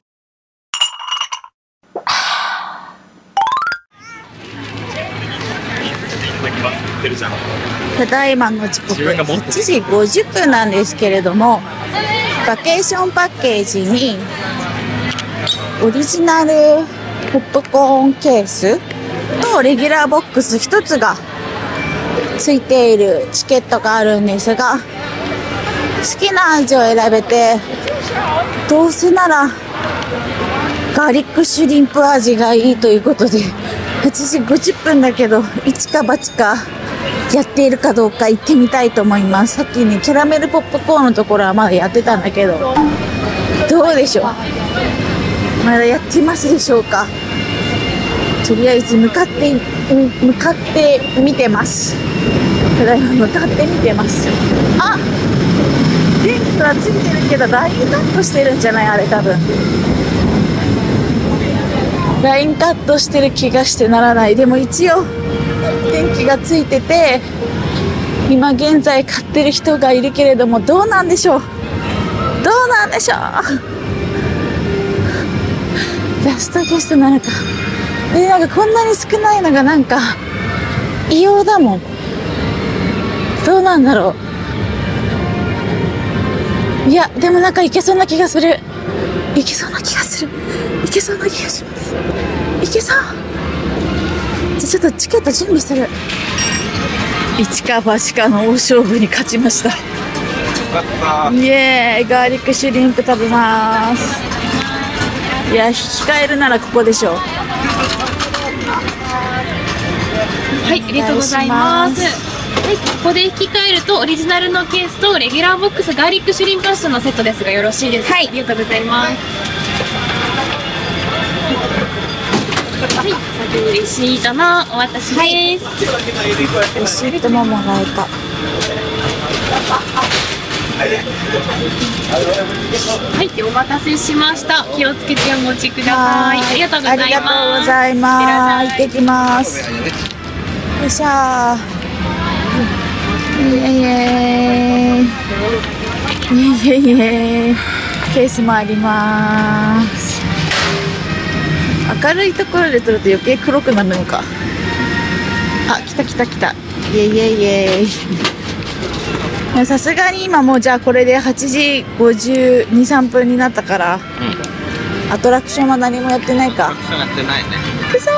ただいまの時刻8時50分なんですけれども、バケーションパッケージにオリジナルポップコーンケースとレギュラーボックス1つがついているチケットがあるんですが、好きな味を選べて、どうせならガーリックシュリンプ味がいいということで、8時50分だけど一か八かやっているかどうか行ってみたいと思います。さっきね、キャラメルポップコーンのところはまだやってたんだけど、どうでしょう、まだやってますでしょうか。とりあえず向かって見てます。ただいま向かって見てます。あ、電気はついてるけどラインカットしてるんじゃない？あれ多分ラインカットしてる気がしてならない。でも一応電気がついてて、今現在買ってる人がいるけれども、どうなんでしょう、ラストゲストなのか。で、なんかこんなに少ないのがなんか異様だもん。どうなんだろう。いや、でもなんかいけそうな気がする。いけそうな気がします。いけそう。じゃあちょっとチケット準備する。一か八かの大勝負に勝ちました。イエーイ、ガーリックシュリンプ食べます。いや、引き換えるならここでしょう。 はい、ありがとうございます。はい、ここで引き換えるとオリジナルのケースとレギュラーボックスガーリックシュリンプパスタのセットですがよろしいですか？はい、ありがとうございます。はい、先レシートのお渡しです。はい、レシートももらえた。 はい、お待たせしました。気をつけてお持ちください。ありがとうございます。 ありがとうございます。行ってきます。よいしょー。イエイ。ケースもあります。明るいところで撮ると余計黒くなるのか。あ、来た。イエイ。さすがに今もうじゃあこれで8時52、3分になったから、アトラクションは何もやってないか。 アトラクションやってないね。 くそ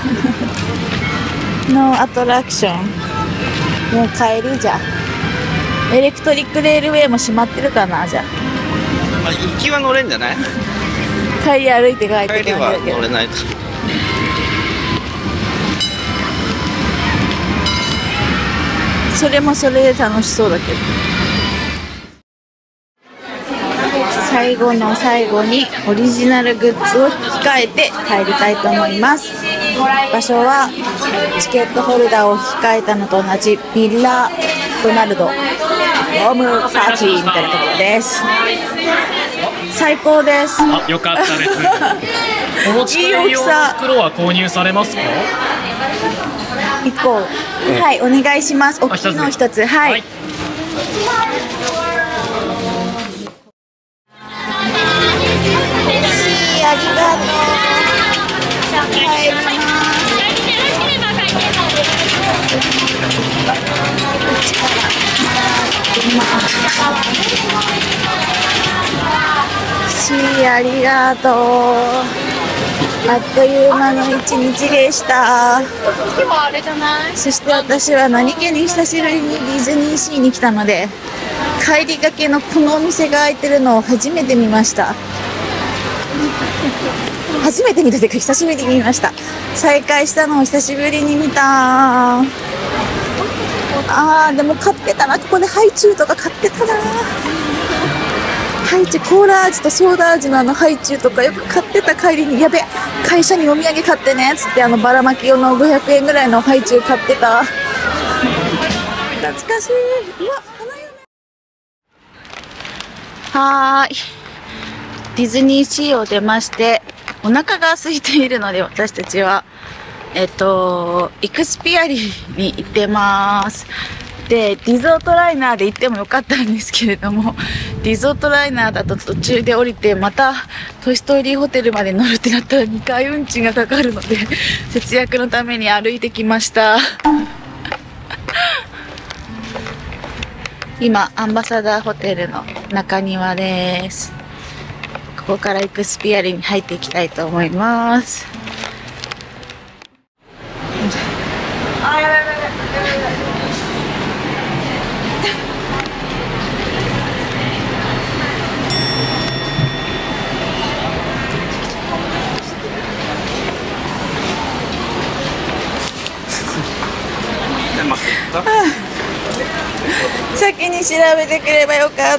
ーのアトラクション。もう帰りじゃ。エレクトリックレールウェイも閉まってるかな、じゃあ。 行きは乗れんじゃない？ 帰り歩いて帰って帰りは乗れないと。それもそれで楽しそうだけど。 最後の最後にオリジナルグッズを控えて帰りたいと思います。場所はチケットホルダーを控えたのと同じビッラドナルドロームサーチみたいなところです。最高です。 あ、よかったです。お持ち帰り用の袋は購入されますか ？1個、はい、お願いします。大きいの1つ、はい。ありがとう。帰ります。ありがとう。あっという間の一日でした。そして私は何気に久しぶりにディズニーシーに来たので、帰りがけのこのお店が開いてるのを初めて見ました。初めて見たというか久しぶりに見ました。再開したのを久しぶりに見た。でも買ってたな。ここでハイチュウとか買ってたな。ハイチュウ、コーラ味とソーダ味のハイチュウとかよく買ってた。帰りにやべ、会社にお土産買ってねっつってばらまき用の500円ぐらいのハイチュウ買ってた。懐かしい。うわ、花嫁。ディズニーシーを出まして、お腹が空いているので私たちはイクスピアリに行ってます。で、リゾートライナーで行ってもよかったんですけれども、リゾートライナーだと途中で降りてまたトイストーリーホテルまで乗るってなったら2回運賃がかかるので、節約のために歩いてきました。今アンバサダーホテルの中庭です。ここからイクスピアリに入っていきたいと思います。先に調べてくればよかった。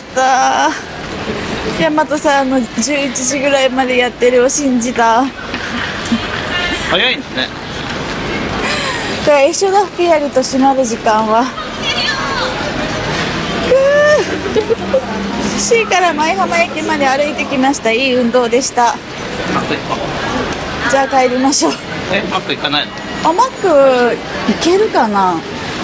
大和さんの11時ぐらいまでやってるを信じた。 早いんですね。 だから一緒だ、ピアリと閉まる時間は。C から舞浜駅まで歩いてきました。いい運動でした。じゃあ帰りましょう。 マック行かないの？ マック行けるかな。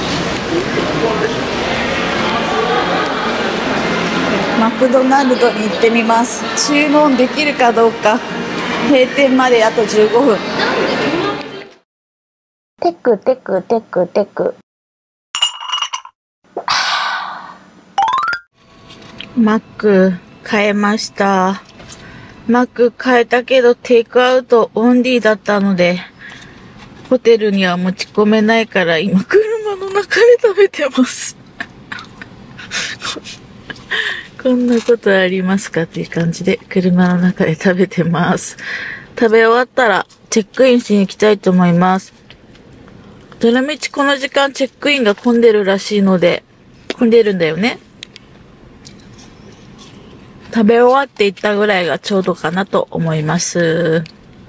マクドナルドに行ってみます。注文できるかどうか。閉店まであと15分。テクテクテクテク。マック買えました。マック買えたけどテイクアウトオンリーだったので、ホテルには持ち込めないから今車の中で食べてます。こんなことありますかっていう感じで車の中で食べてます。食べ終わったらチェックインしに行きたいと思います。どのみちこの時間チェックインが混んでるらしいので、混んでるんだよね。食べ終わっていったぐらいがちょうどかなと思います。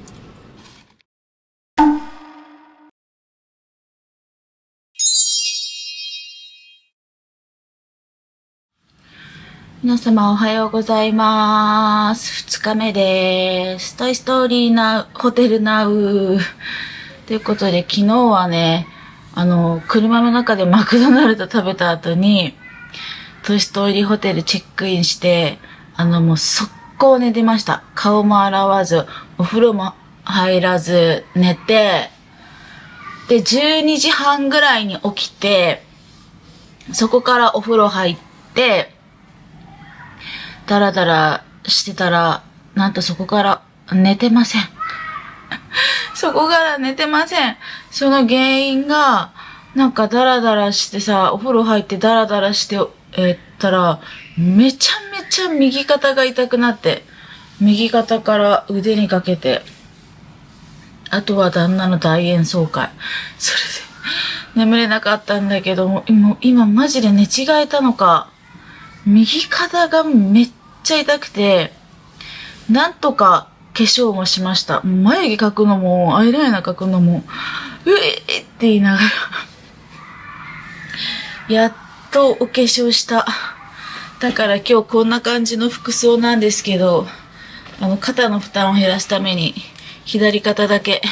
皆様おはようございます。2日目です。トイストーリーナウ、ホテルナウ。ということで昨日はね、車の中でマクドナルド食べた後に、トイストーリーホテルチェックインして、もう速攻寝てました。顔も洗わず、お風呂も入らず、寝て、で、12時半ぐらいに起きて、そこからお風呂入って、だらだらしてたら、なんとそこから寝てません。そこから寝てません。その原因が、なんかダラダラしてさ、お風呂入ってダラダラして、たら、めちゃめちゃ右肩が痛くなって、右肩から腕にかけて、あとは旦那の大演奏会。それで、眠れなかったんだけども、今マジで寝違えたのか、右肩がめっちちゃ痛くて、なんとか化粧もしました。眉毛描くのも、アイライナー描くのも、って言いながら、やっとお化粧した。だから今日こんな感じの服装なんですけど、肩の負担を減らすために、左肩だけ、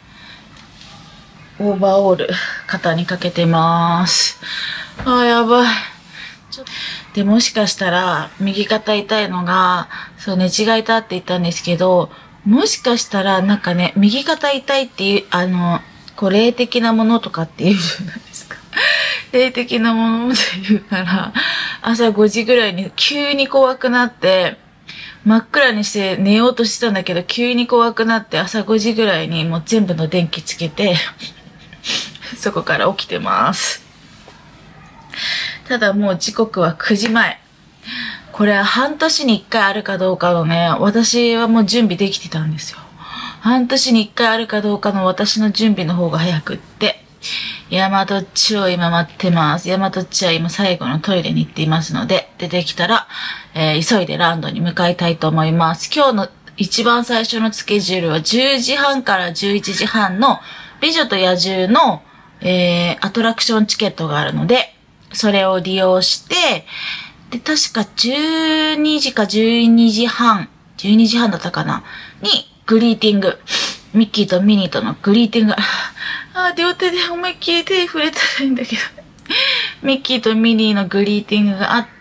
オーバーオール、肩にかけてます。やばい。で、もしかしたら、右肩痛いのが、そう、寝違えたって言ったんですけど、もしかしたら、なんかね、右肩痛いっていう、霊的なものとかって言うじゃないですか。霊的なものって言うから、朝5時ぐらいに急に怖くなって、真っ暗にして寝ようとしてたんだけど、急に怖くなって朝5時ぐらいにもう全部の電気つけて、そこから起きてます。ただもう時刻は9時前。これは半年に1回あるかどうかのね、私はもう準備できてたんですよ。半年に1回あるかどうかの私の準備の方が早くって、ヤマトッチを今待ってます。ヤマトッチは今最後のトイレに行っていますので、出てきたら、急いでランドに向かいたいと思います。今日の一番最初のスケジュールは10時半から11時半の美女と野獣の、アトラクションチケットがあるので、それを利用して、で、確か12時か12時半だったかなに、グリーティング。ミッキーとミニーとのグリーティング。両手で思いっきり手触れたらいいんだけど。ミッキーとミニーのグリーティングがあって、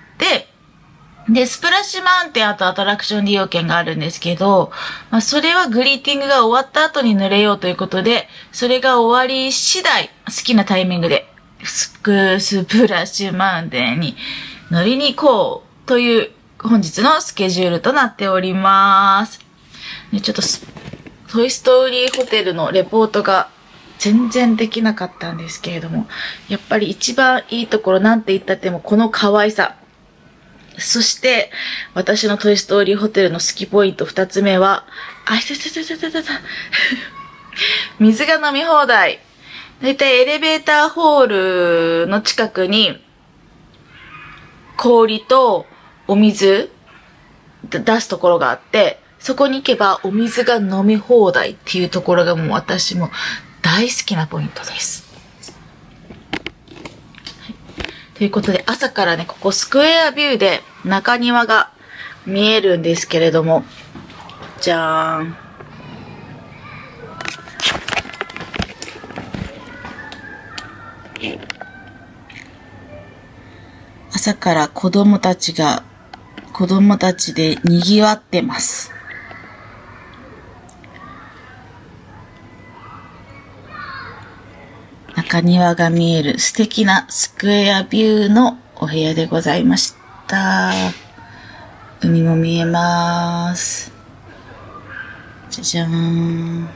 で、スプラッシュマウンテンあとアトラクション利用券があるんですけど、それはグリーティングが終わった後に濡れようということで、それが終わり次第、好きなタイミングで、スプラッシュマウンテンに乗りに行こうという本日のスケジュールとなっております。ね、ちょっとトイストーリーホテルのレポートが全然できなかったんですけれども、やっぱり一番いいところなんて言ったってもこの可愛さ。そして、私のトイストーリーホテルの好きポイント2つ目は、水が飲み放題。だいたいエレベーターホールの近くに、氷とお水出すところがあって、そこに行けばお水が飲み放題っていうところがもう私も大好きなポイントです。はい、ということで朝からね、ここスクエアビューで中庭が見えるんですけれども、じゃーん。朝から子供たちで賑わってます。中庭が見える素敵なスクエアビューのお部屋でございました。海も見えます。じゃじゃーん。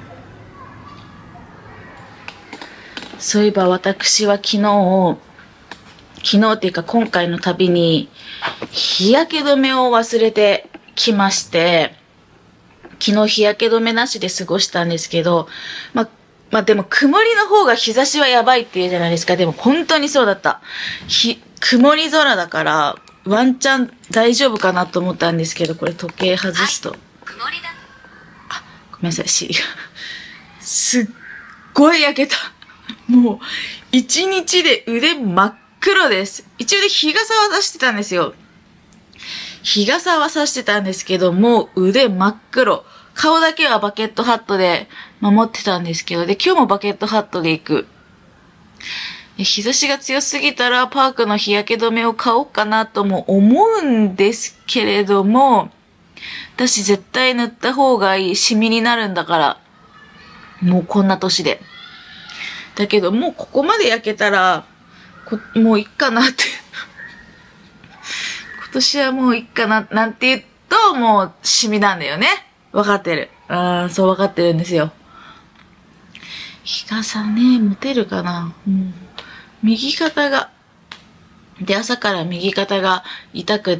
そういえば私は昨日っていうか今回の旅に日焼け止めを忘れてきまして、昨日日焼け止めなしで過ごしたんですけど、でも曇りの方が日差しはやばいって言うじゃないですか。でも本当にそうだった。曇り空だからワンチャン大丈夫かなと思ったんですけど、これ時計外すと。はい、曇りだ。ごめんなさい、シリが。すっごい焼けた。もう、一日で腕真っ黒です。一応で日傘は差してたんですよ。日傘は差してたんですけど、もう腕真っ黒。顔だけはバケットハットで守ってたんですけど、で、今日もバケットハットで行く。日差しが強すぎたらパークの日焼け止めを買おうかなとも思うんですけれども、私絶対塗った方がいい。シミになるんだから。もうこんな年で。だけどもうここまで焼けたら、もういっかなって。今年はもういっかな、なんて言うともうシミなんだよね。わかってる。そうわかってるんですよ。日傘ね、持てるかな、右肩が。で、朝から右肩が痛くって、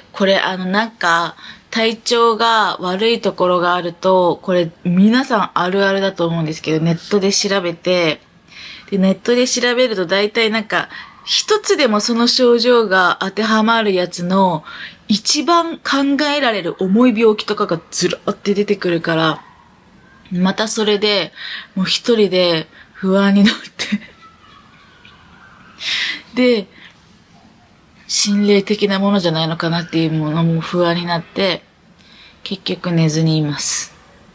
これなんか、体調が悪いところがあると、これ皆さんあるあるだと思うんですけど、ネットで調べて、で、ネットで調べると大体なんか、 一つでもその症状が当てはまるやつの一番考えられる重い病気とかがずらって出てくるから、またそれでもう一人で不安になってで、心霊的なものじゃないのかなっていうものも不安になって、結局寝ずにいます。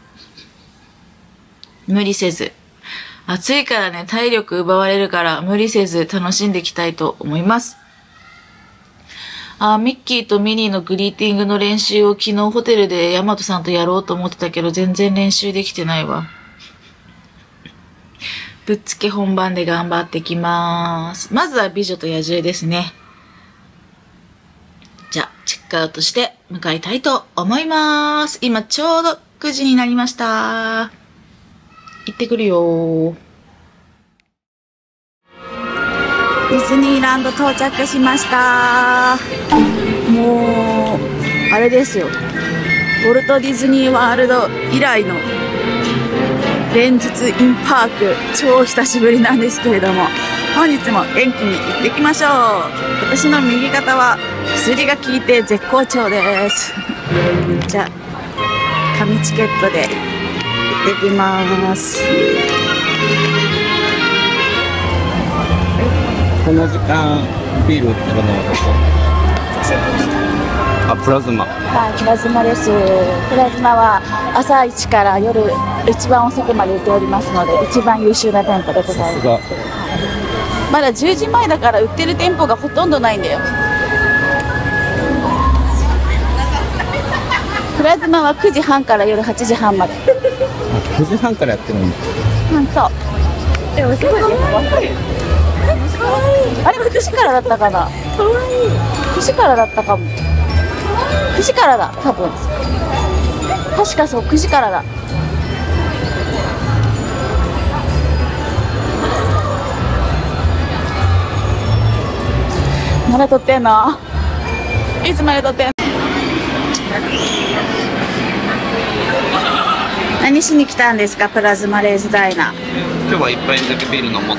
無理せず。暑いからね、体力奪われるから無理せず楽しんでいきたいと思います。ミッキーとミニーのグリーティングの練習を昨日ホテルでヤマトさんとやろうと思ってたけど全然練習できてないわ。ぶっつけ本番で頑張ってきまーす。まずは美女と野獣ですね。じゃあ、チェックアウトして向かいたいと思います。今ちょうど9時になりました。行ってくるよ。 ディズニーランド到着しました。もうあれですよ、ウォルト・ディズニー・ワールド以来の連日インパーク、超久しぶりなんですけれども、本日も元気に行ってきましょう。私の右肩は薬が効いて絶好調です。じゃあ紙チケットで行ってきます。 この時間ビール売ってるのはプラズマ。 はい、プラズマです。プラズマは朝一から夜一番遅くまで売っておりますので、一番優秀な店舗でございます。まだ10時前だから売ってる店舗がほとんどないんだよ。プラズマは9時半から夜8時半まで。 9時半からやってるんだ。 そう。でもすごいね。若い。あれ9時からだったかな。9時からだったかも。9時からだ、多分。確かそう、9時からだ。まだ撮ってんの？いつまで撮ってんの？何しに来たんですか、プラズマレーズダイナー。 今日は一杯だけビール飲もうと思って。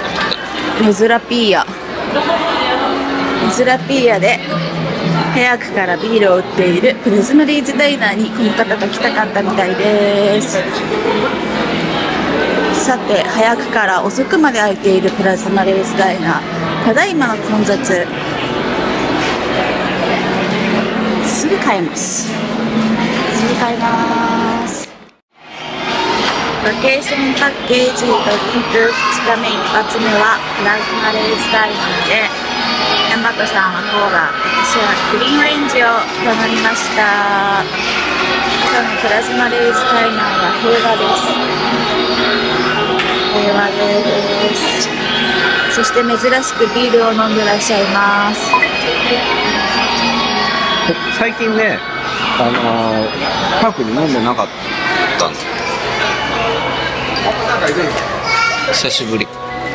メズラピーヤ。メズラピーヤで早くからビールを売っているプラズマレーズダイナーにこの方が来たかったみたいです。さて、早くから遅くまで空いているプラズマレーズダイナー、ただいまの混雑。すぐ買えます。すぐ買えます。バケーションパッケージドリンク2日目一発目はプラズマレーズダイナーで、ヤマトさんはコーラ、私はクリームオレンジを頼みました。朝のプラズマレーズダイナーは平和です。平和です。そして珍しくビールを飲んでらっしゃいます。 最近ね、パークに飲んでなかったんです。久しぶり。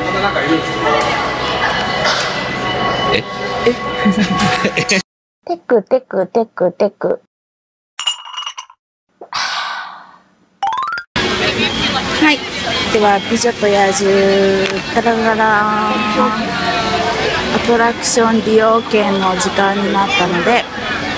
テクテクテクテク。はい、では美女と野獣ダラダラアトラクション利用券の時間になったので、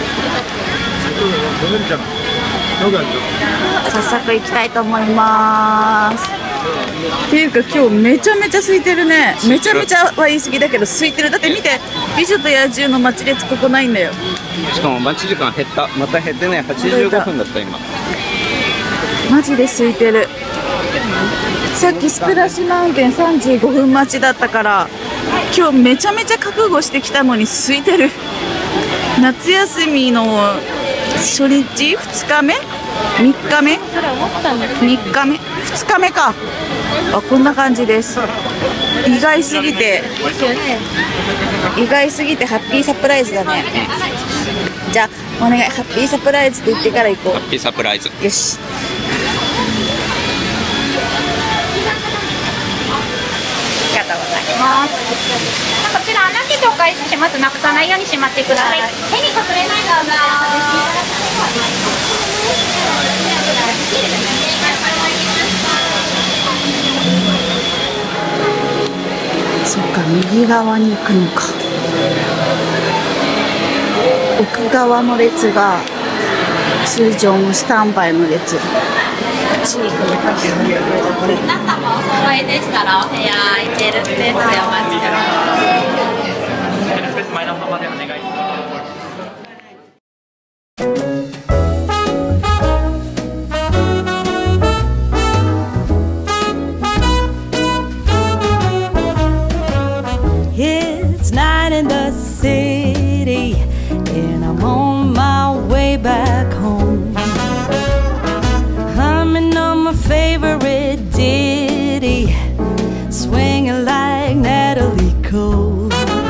早速行きたいと思います。っていうか今日めちゃめちゃ空いてるね。めちゃめちゃは言い過ぎだけど空いてる。だって見て、美女と野獣の待ち列ここないんだよ。 しかも待ち時間減った。また減ってね、85分だった今。 マジで空いてる。さっきスプラッシュマウンテン35分待ちだったから、今日めちゃめちゃ覚悟してきたのに空いてる。夏休みの初日2日目3日目3日目2日目か。こんな感じです。意外すぎてハッピーサプライズだね。じゃあお願い、ハッピーサプライズって言ってから行こう。 ハッピーサプライズ。 よし。ありがとうございます。 こちら穴開けてお返しします。なくさないようにしまってください。手に隠れないどうぞ。 そっか、右側に行くのか。 奥側の列が通常のスタンバイの列。こっちに行くのか。これ。 皆様お揃いでしたらお部屋空いているスペースでお待ちください。 スペース前の方までお願いします。 It's night in the city, and I'm on my way back home. Humming on my favorite ditty, swinging like Natalie Cole.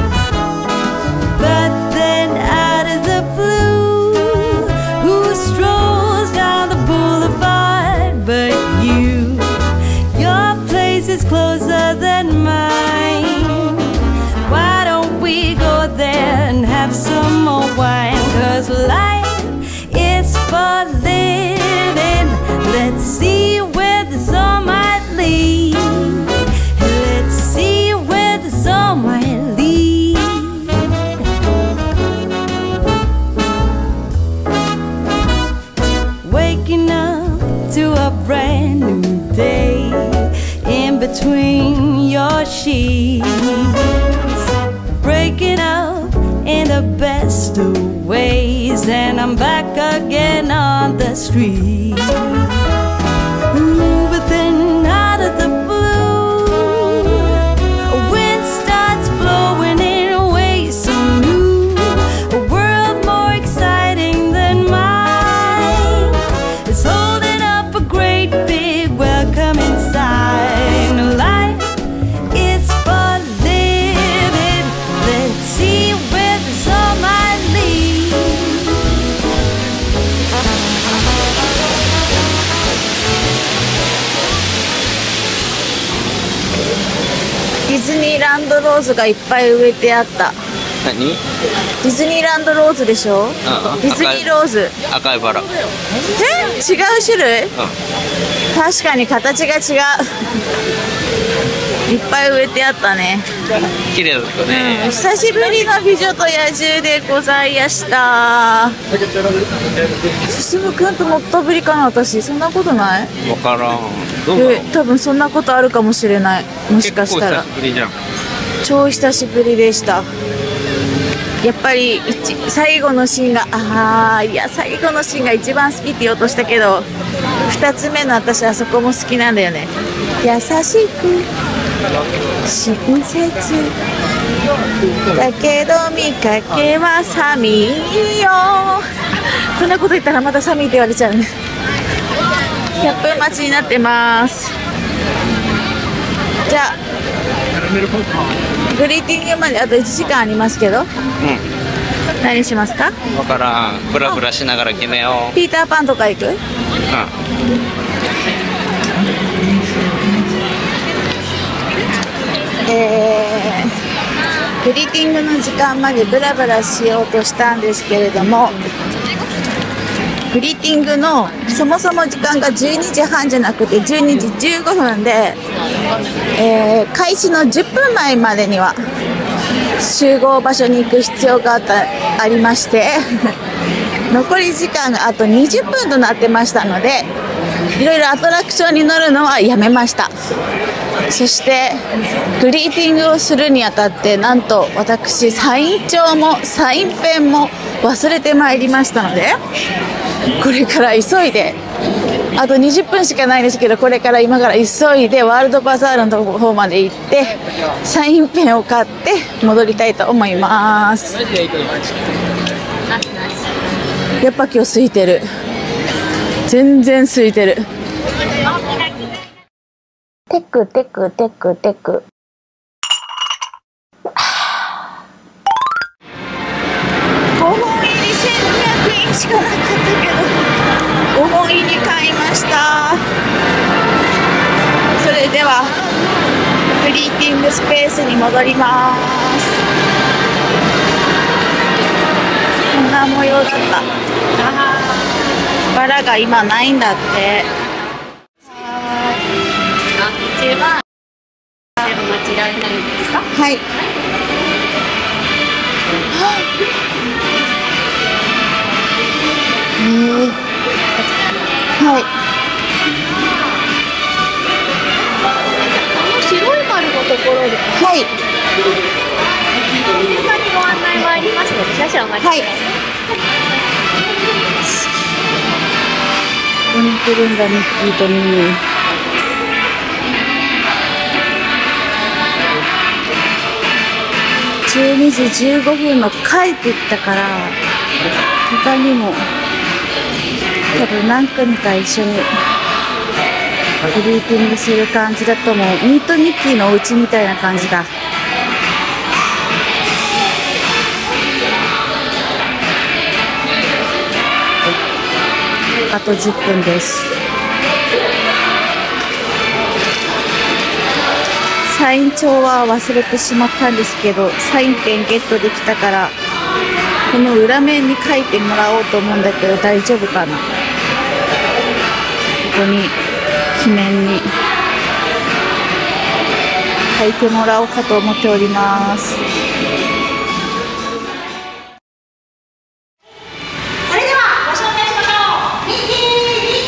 But then out of the blue, who strolls down the boulevard but you? Your place is closer than mine. Why don't we go there and have some more wine? 'Cause life is for living. Let's see where the sun might lead. Let's see where the sun might lead. Waking up to a brand new day in between your sheets. Breaking up in the best of ways, and I'm back again on the street. Ooh, but then out of the blue, a wind starts blowing in ways so new. A world more exciting than mine is holding up a great big welcoming sign. Life is for living. Let's see where the sun might lead. ディズニーランドローズがいっぱい植えてあった。 何？ ディズニーランドローズでしょ？ディズニーローズ。 赤いバラ。 違う種類？確かに形が違う。いっぱい植えてあったね。 綺麗だったね。 久しぶりの美女と野獣でございやした。進くんともっとぶりかな、私。そんなことない？ わからん。どうなの？ 多分そんなことあるかもしれない。もしかしたら。 結構久しぶりじゃん。 超久しぶりでした。やっぱり最後のシーンがいや最後のシーンが一番好きって言おうとしたけど、2つ目の私はそこも好きなんだよね。優しく親切だけど見かけは寒いよ。こんなこと言ったらまた寒いって言われちゃうね。100分待ちになってます。じゃあグリーティングまであと1時間ありますけど、何しますか？ わからん。ブラブラしながら決めよう。 ピーターパンとか行く？グリーティングの時間までブラブラしようとしたんですけれども、グリーティングのそもそも時間が12時半じゃなくて12時15分で、開始の10分前までには集合場所に行く必要がありまして残り時間があと20分となってましたので、いろいろアトラクションに乗るのはやめました。そしてグリーティングをするにあたって、なんと私サイン帳もサインペンも忘れてまいりましたので、これから急いで、あと20分しかないですけど、これから今から急いでワールドバザールの方まで行ってサインペンを買って戻りたいと思います。やっぱ今日空いてる。全然空いてる。テクテクテクテク。5本入り1200円しかなかったけど、5本入り買いました。それではグリーティングスペースに戻ります。こんな模様だった。バラが今ないんだって。 ではお間違いないですか？ はい。 はい。 白い丸のところで。 はい。 他にご案内はありますので、少々お待ちください。 ここに来るんだ、ミッキーとミニー。12時15分の回って言ったから、他にも多分何組か一緒にグリーティングする感じだと思う。ミートミッキーのお家みたいな感じだ。あと10分です。サイン帳は忘れてしまったんですけど、サインペンゲットできたから、この裏面に書いてもらおうと思うんだけど、大丈夫かな。ここに記念に書いてもらおうかと思っております。 それではご紹介しましょう。ミッキー。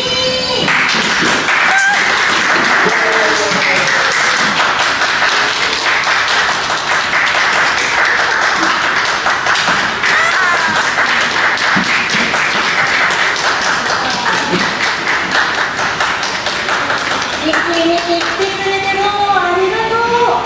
ミッキーに来てくれてもありがとう。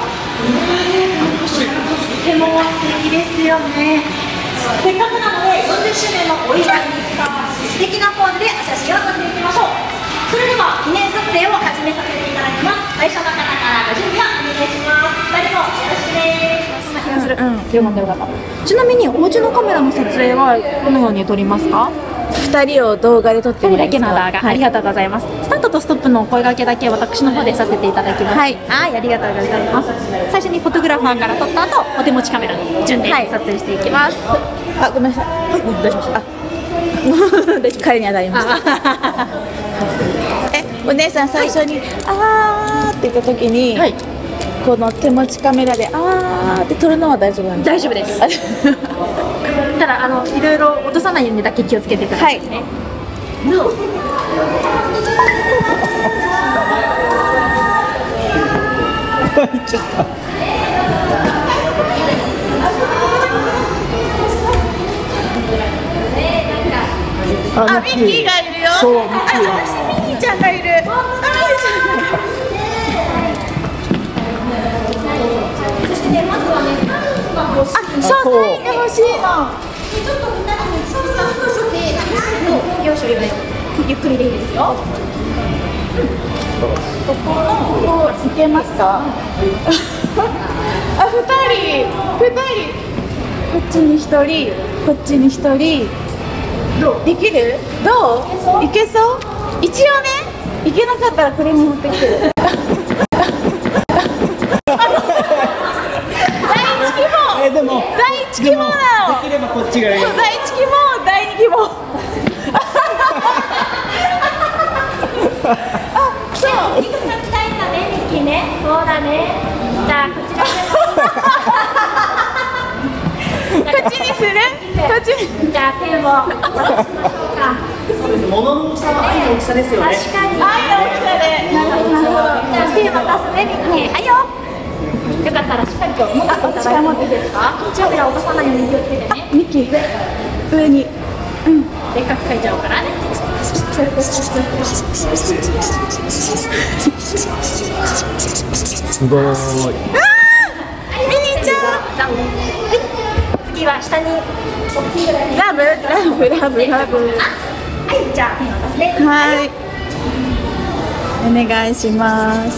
とても素敵ですよね。せっかくなので40周年のお祝いにふさわしい素敵なポーズでお写真を撮っていきましょう。それでは記念撮影を始めさせていただきます。最初の方からご準備をお願いします。2人もよろしくです。そんな気がする。よかったよかった。ちなみにお家のカメラの撮影はどのように撮りますか？2人を動画で撮ってもらいます。2人だけの動画、ありがとうございます。スタートとストップの声掛けだけ私の方でさせていただきます。はい、ありがとうございます。最初にフォトグラファーから撮った後、お手持ちカメラの順で撮影していきます。 あ、ごめんなさい。どうしました？彼に当たりました。お姉さん最初にあーって言った時に、この手持ちカメラであーって撮るのは大丈夫なんですか？ 大丈夫です。ただいろいろ落とさないようにだけ気をつけてくださいね。 入っちゃった。あ、ミッキーがいるよ。そう、ミッキーが。私ミニーちゃんがいる。そう、サインが欲しいの。ちょっとみんなにそうで、よいしょゆっくりでいいですよ。ここのいけますか？あ、2人。こっちに1人、こっちに1人。どう？できる？どう？いけそう？一応ね、いけなかったらこれに持ってきてる。でも第一希望なの。できればこっちがいい。そう、第一希望、第二希望。あ、そう。いくつ書きたいんだね、ミッキーね。そうだね。じゃあこちらで。こっちにする？こっちに。じゃあペンを。そうです。物の大きさは愛の大きさですよね。確かに。愛の大きさで。なるほど。じゃあペン渡すね、ミッキー。はいよ。よかったらしっかりと持っていただいてもいいですか？カメラを落とさないように気をつけてね。ミッキー上に、でっかく書いちゃおうからね。すごい。ミニーちゃん。次は下に大きいぐらい。ラブ。はい、じゃあペン渡すね。はい。お願いします。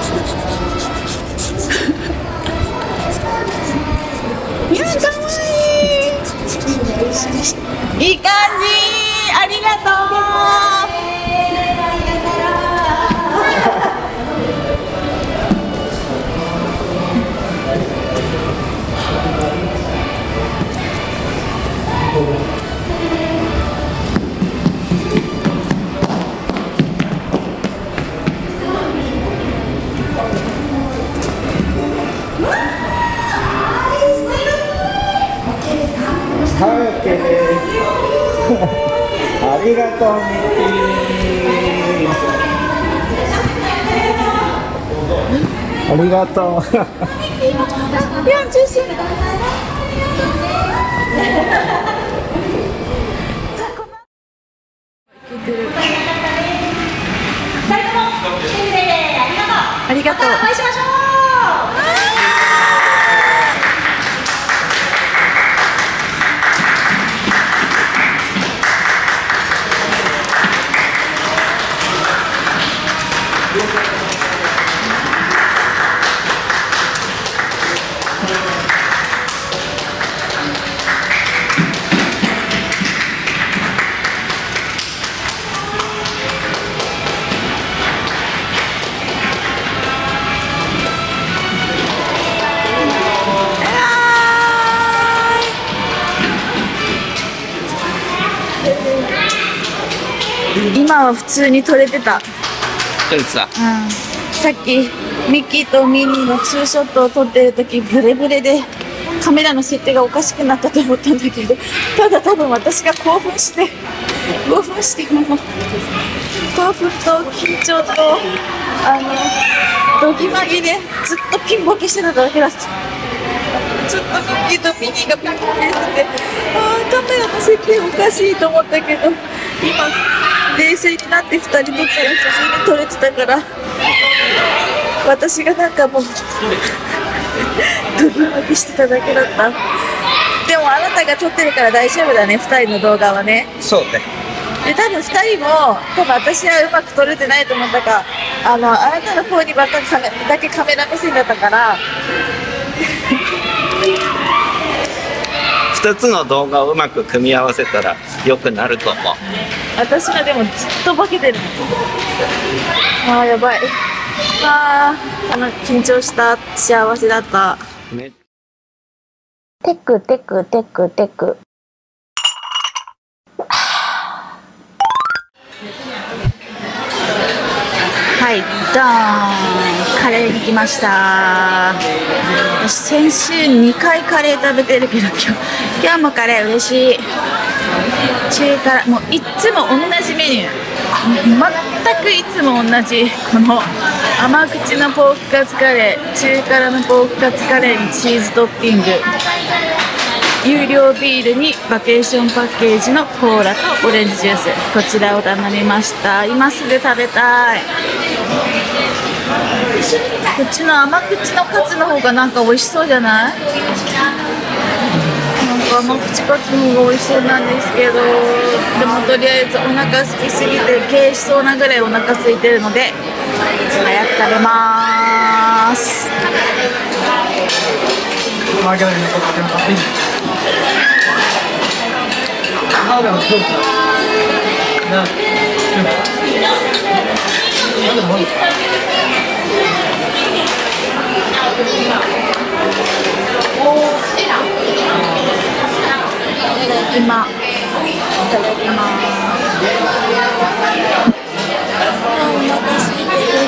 いや、かわいい。いい感じ。ありがとう。 けるありがとうミッキーありがとうありがとう。お会いしましょう。今は普通に撮れてた。 撮れてた。 うん。さっきミッキーとミニーのツーショットを撮ってる時ブレブレでカメラの設定がおかしくなったと思ったんだけど、ただ多分私が興奮してもう興奮と緊張とドギマギでずっとピンボケしてただけだった。ちょっとミッキーとミニーがピンボケしてて、カメラの設定おかしいと思ったけど、今冷静になって2人撮ったら普通に撮れてたから、私がなんかもうドギマギしてただけだった。でもあなたが撮ってるから大丈夫だね、2人の動画はね。 そうね。 で多分2人も私はうまく撮れてないと思ったから、あなたの方にばっかりだけカメラ目線だったから 2つの動画をうまく組み合わせたら良くなると思う。 私はでもずっとボケてる。あーやばい。緊張した。幸せだった、ね、テクテクテクテク。はい、ドーン。カレーに来ました。私先週2回カレー食べてるけど、今日もカレー嬉しい。中辛、もういつも同じメニュー、全くいつも同じ、この甘口のポークカツカレー、中辛のポークカツカレーにチーズトッピング、有料ビールにバケーションパッケージのコーラとオレンジジュース、こちらを頼みました。今すぐ食べたい。こっちの甘口のカツの方がなんか美味しそうじゃない？甘口カツの方が美味しそうなんですけど、でもとりあえずお腹空きすぎて経営しそうなぐらいお腹空いてるので早く食べまーす。いただきます。お腹空いてる。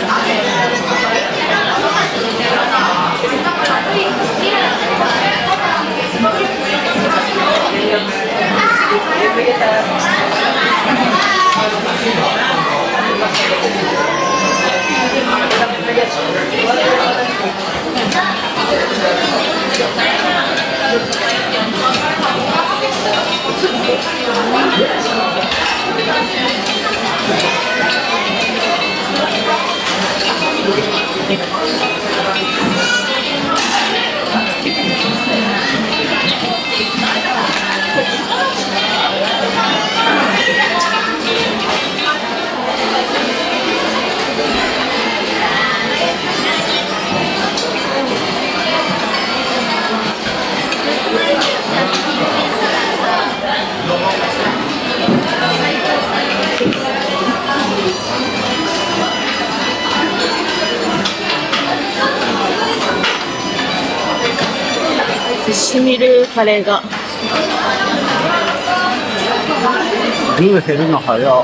しみるカレーが。 量減るの早っ。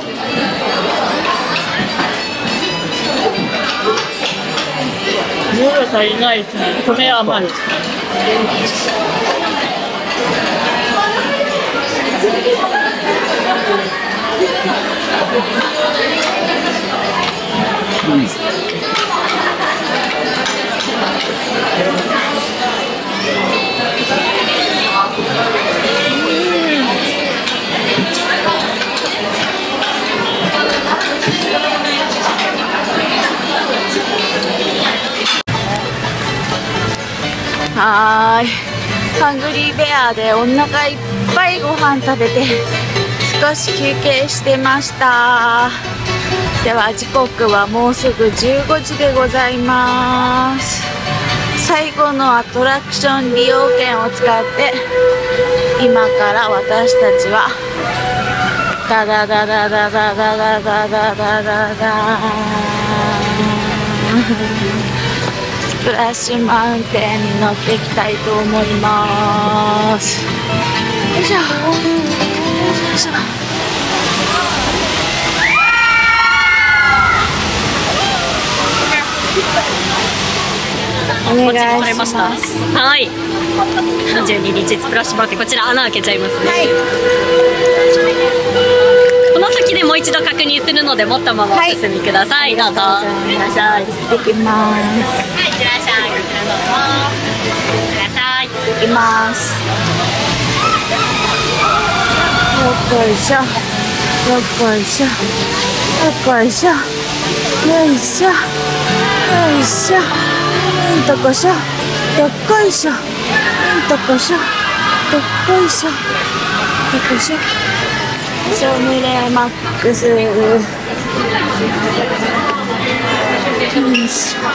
量が足りないですね。米余る。 はーい、ハングリーベアでお腹いっぱいご飯食べて少し休憩してました。では時刻はもうすぐ15時でございます。最後のアトラクション利用券を使って今から私たちはダダダダダダダダダダダダダスプラッシュマウンテンに乗っていきたいと思います。よいしょよいしょ。お願いします。 はい。22日スプラッシュマウンテン、こちら穴開けちゃいますね。はい。この先でもう一度確認するので持ったままお進みください。どうぞ。いらっしゃい。 行きます。 はい、いってらっしゃい。こちらどうぞ。いってらっしゃい。 行きます。よっこいしょ。よっこいしょ。よっこいしょ。よいしょ。よいしょ。とこしょ、どっこいしょ、とこしょ、どっこいしょ、どこしょ、ショムレマックス。よいしょ。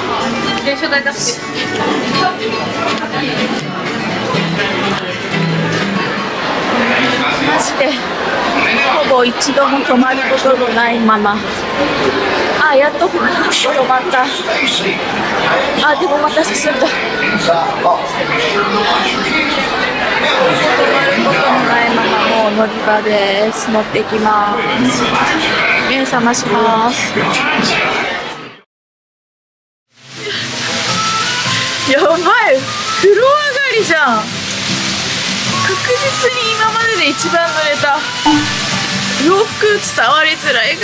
マジでほぼ一度も止まることのないまま。あ、やっと止まった。あ、でもまた進んだ。止まることのないままもう乗り場です。乗ってきます。目覚まします。やばい、風呂上がりじゃん。確実に今までで一番乗れた。洋服伝わりづらいが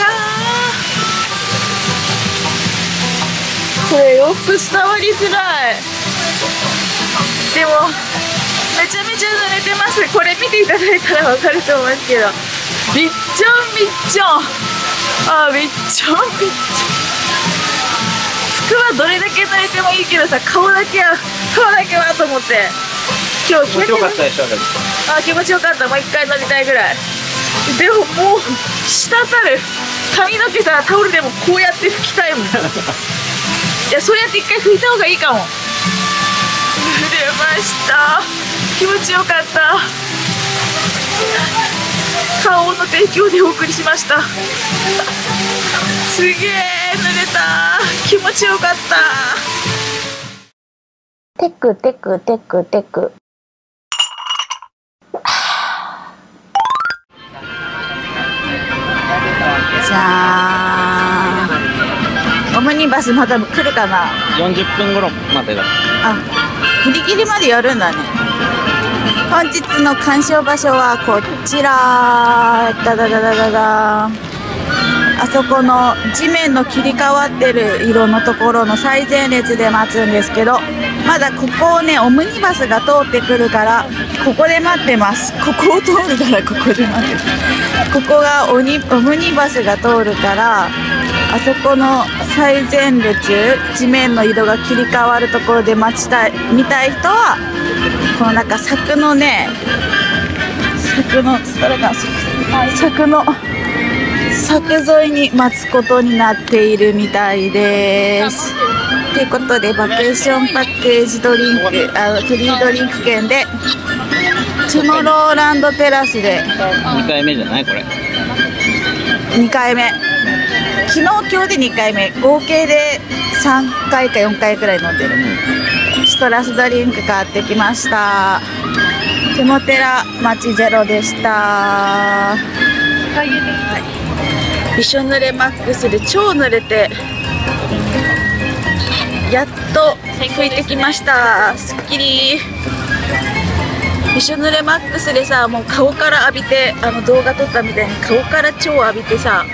これ洋服伝わりづらい。でもめちゃめちゃ濡れてます。これ見ていただいたら分かると思うんですけど、びっちょんびっちょん。あ、びっちょんびっちょん。服はどれだけ濡れてもいいけどさ、顔だけはと思って。今日気持ちよかったでしょ。あ、気持ちよかった。もう一回乗りたいぐらい。でももう滴る髪の毛さ、タオルでもこうやって拭きたいもん。いや、そうやって一回拭いた方がいいかも。濡れました。気持ちよかった。顔の提供でお送りしました。すげえ濡れた。気持ちよかった。テクテクテクテク。じゃーん。オムニバスまだ来るかな。 40分頃までだ。 あ、ギリギリまでやるんだね。本日の鑑賞場所はこちら。ダダダダダダ。あそこの地面の切り替わってる色のところの最前列で待つんですけど、まだここをね、オムニバスが通ってくるからここで待ってます。ここを通るからここで待ってます。ここがオムニバスが通るから、あそこの最前列、地面の色が切り替わるところで見たい人はこのなんか柵のね、柵沿いに待つことになっているみたいです。ということで、バケーションパッケージドリンク、フリードリンク券でトゥモローランドテラスで 2回目じゃないこれ。 2回目。昨日今日で2回目。合計で3回か4回くらい飲んでる。シトラスドリンク買ってきました。テモテラ町ゼロでした。びしょ濡れマックスで超濡れて、やっと拭いてきました。すっきり。 びしょ濡れマックスでさ、もう顔から浴びて、動画撮ったみたいに顔から超浴びてさ、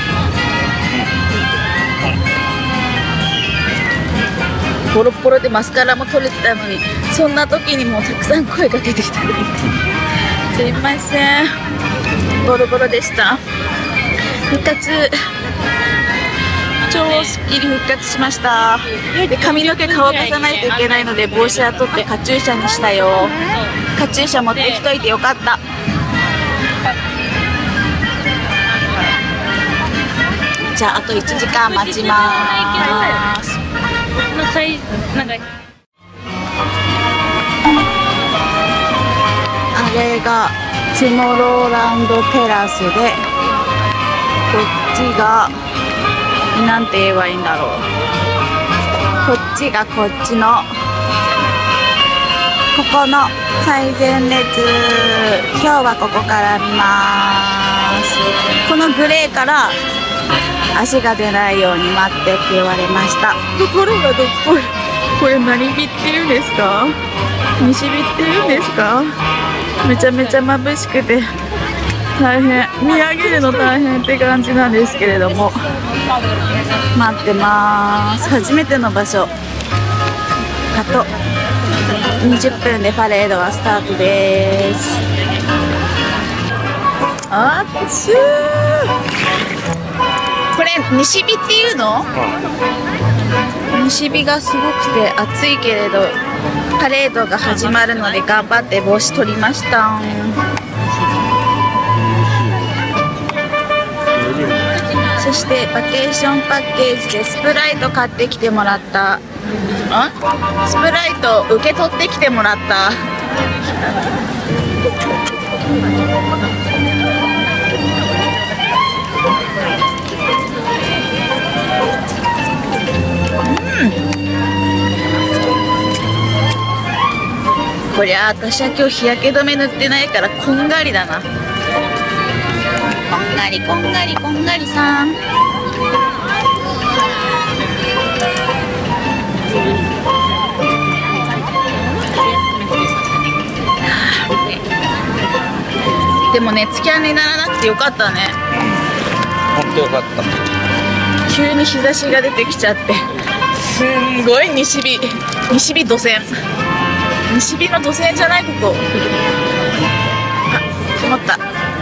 ボロボロでマスカラも取れてたのに、そんな時にもうたくさん声かけてきたね。すいません、ボロボロでした。復活、超すっきり復活しました。で、髪の毛乾かさないといけないので帽子は取ってカチューシャにしたよ。カチューシャ持ってきといてよかった。じゃああと1時間待ちまーす。あれがトゥモローランドテラスで、こっちがなんて言えばいいんだろう。こっちがこっちのここの最前列。今日はここから見ます。このグレーから足が出ないように待ってって言われました。ところがどっこい、これ何火っていうんですか、西日っていうんですか。めちゃめちゃ眩しくて大変、見上げるの大変って感じなんですけれども、待ってます。初めての場所。あと20分でパレードはスタートです。あっつー、これ西日っていうの？西日がすごくて暑いけれどパレードが始まるので頑張って帽子取りました。そしてバケーションパッケージでスプライト買ってきてもらった。スプライト受け取ってきてもらった。こりゃ私は今日日焼け止め塗ってないからこんがりだな。こんがりこんがりこんがりさん。でもね、つきあんにならなくてよかったね。 ほんとよかった。 急に日差しが出てきちゃって、すんごい西日土線。西日の土線じゃない、ここ。あ、曇った。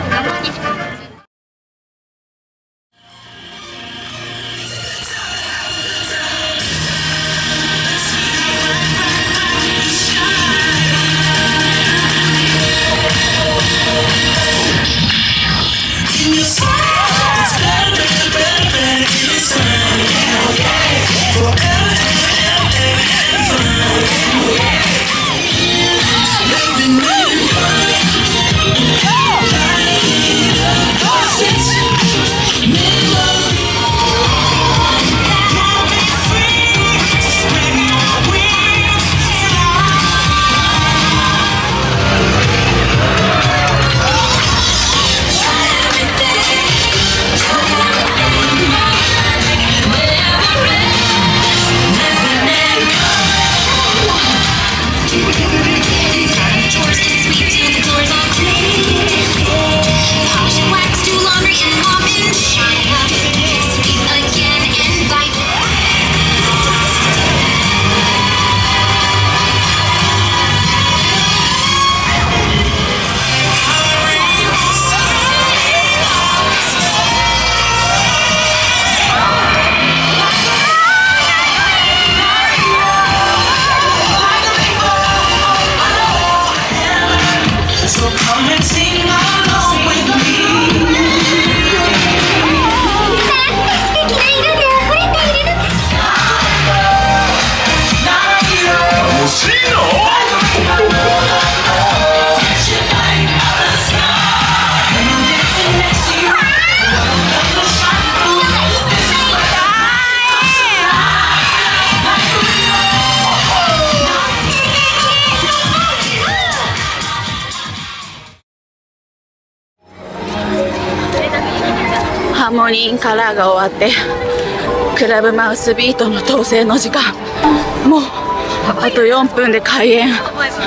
ハーモニーカラーが終わってクラブマウスビートの統制の時間、もうあと4分で開演。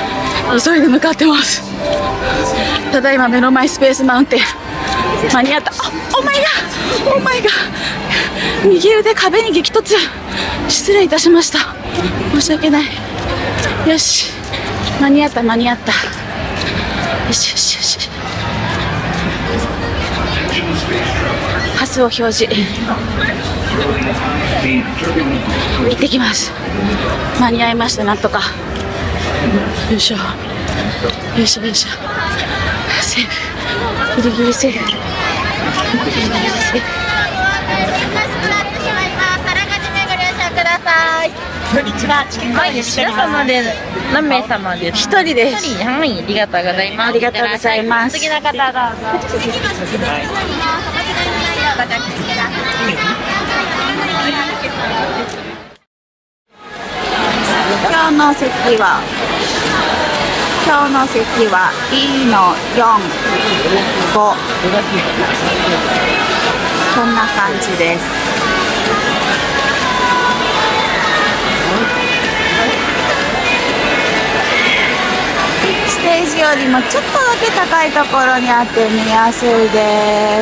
急いで向かってます。ただいま目の前スペースマウンテン間に合った。オーマイガー、右腕壁に激突。失礼いたしました。申し訳ない。よし、間に合った。よしよしよし。パスを表示。行ってきます。間に合いました。なんとか。よいしょ。セーフ。ギリギリセーフ。 こんにちは。チケットはい、皆様で何名様ですか？ 1人です。 はい、ありがとうございます。 ありがとうございます。 次の方どうぞ。 今日の席は E の4、5。こんな感じです。ステージよりもちょっとだけ高いところにあって見やすいです。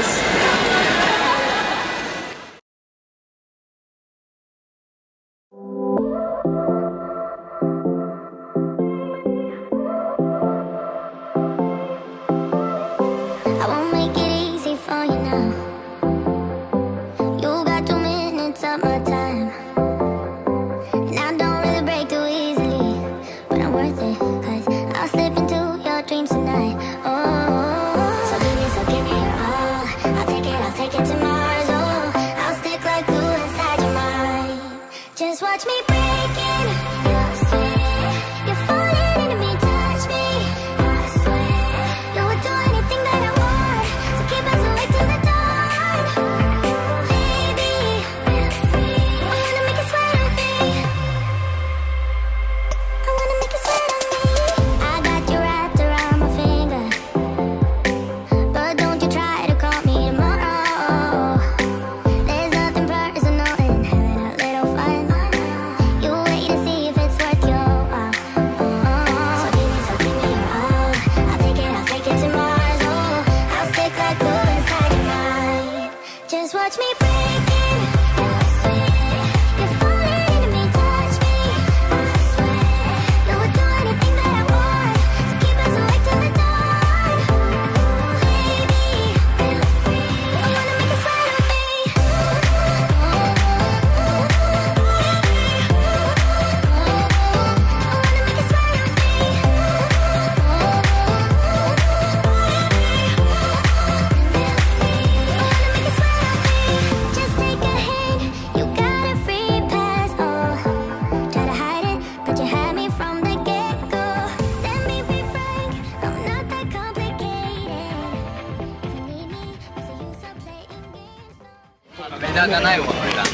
値段がないわ、これだ。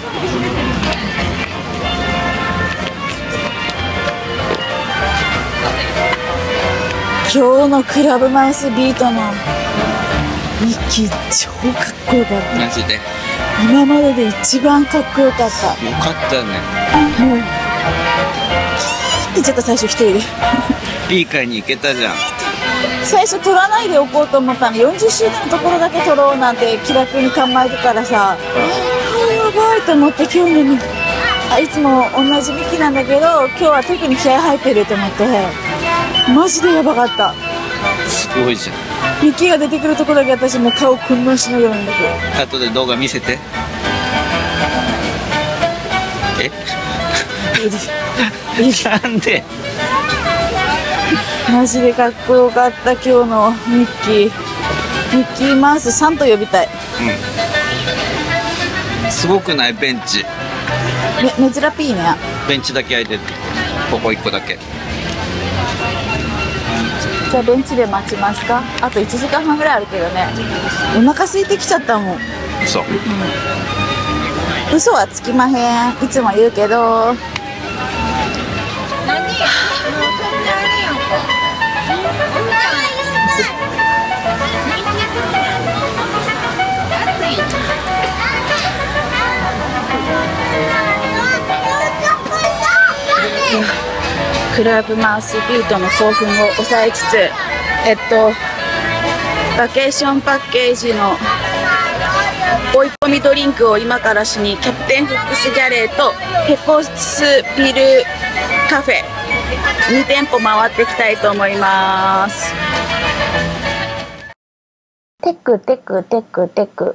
今日のクラブマウスビートのミッキー超かっこよかった。 マジで今までで一番かっこよかった。 よかったね。 もうキーってちょっと最初一人でいい回に行けたじゃん。 最初撮らないでおこうと思ったの。40周年のところだけ撮ろうなんて気楽に構えてからさ、やばいと思って。今日のいつも同じミキなんだけど今日は特に気合入ってると思ってマジでやばかった。 すごいじゃん。 ミキが出てくるところだけ私もう顔混乱しながらなんだけど。 後で動画見せて。なんでマジでかっこよかった。今日のミッキーマウスさんと呼びたい。 すごくない？ベンチめずらピーね。 ベンチだけ空いてる。ここ1個だけ。 じゃあベンチで待ちますか。あと1時間半ぐらいあるけどね。お腹空いてきちゃったもん。 嘘、 嘘はつきまへん。いつも言うけど。ククラブマウスビートの興奮を抑えつつ、バケーションパッケージの追い込みドリンクを今からしに、キャプテンフックスギャレーとペコスビルカフェ2店舗回っていきたいと思います。テクテクテクテク。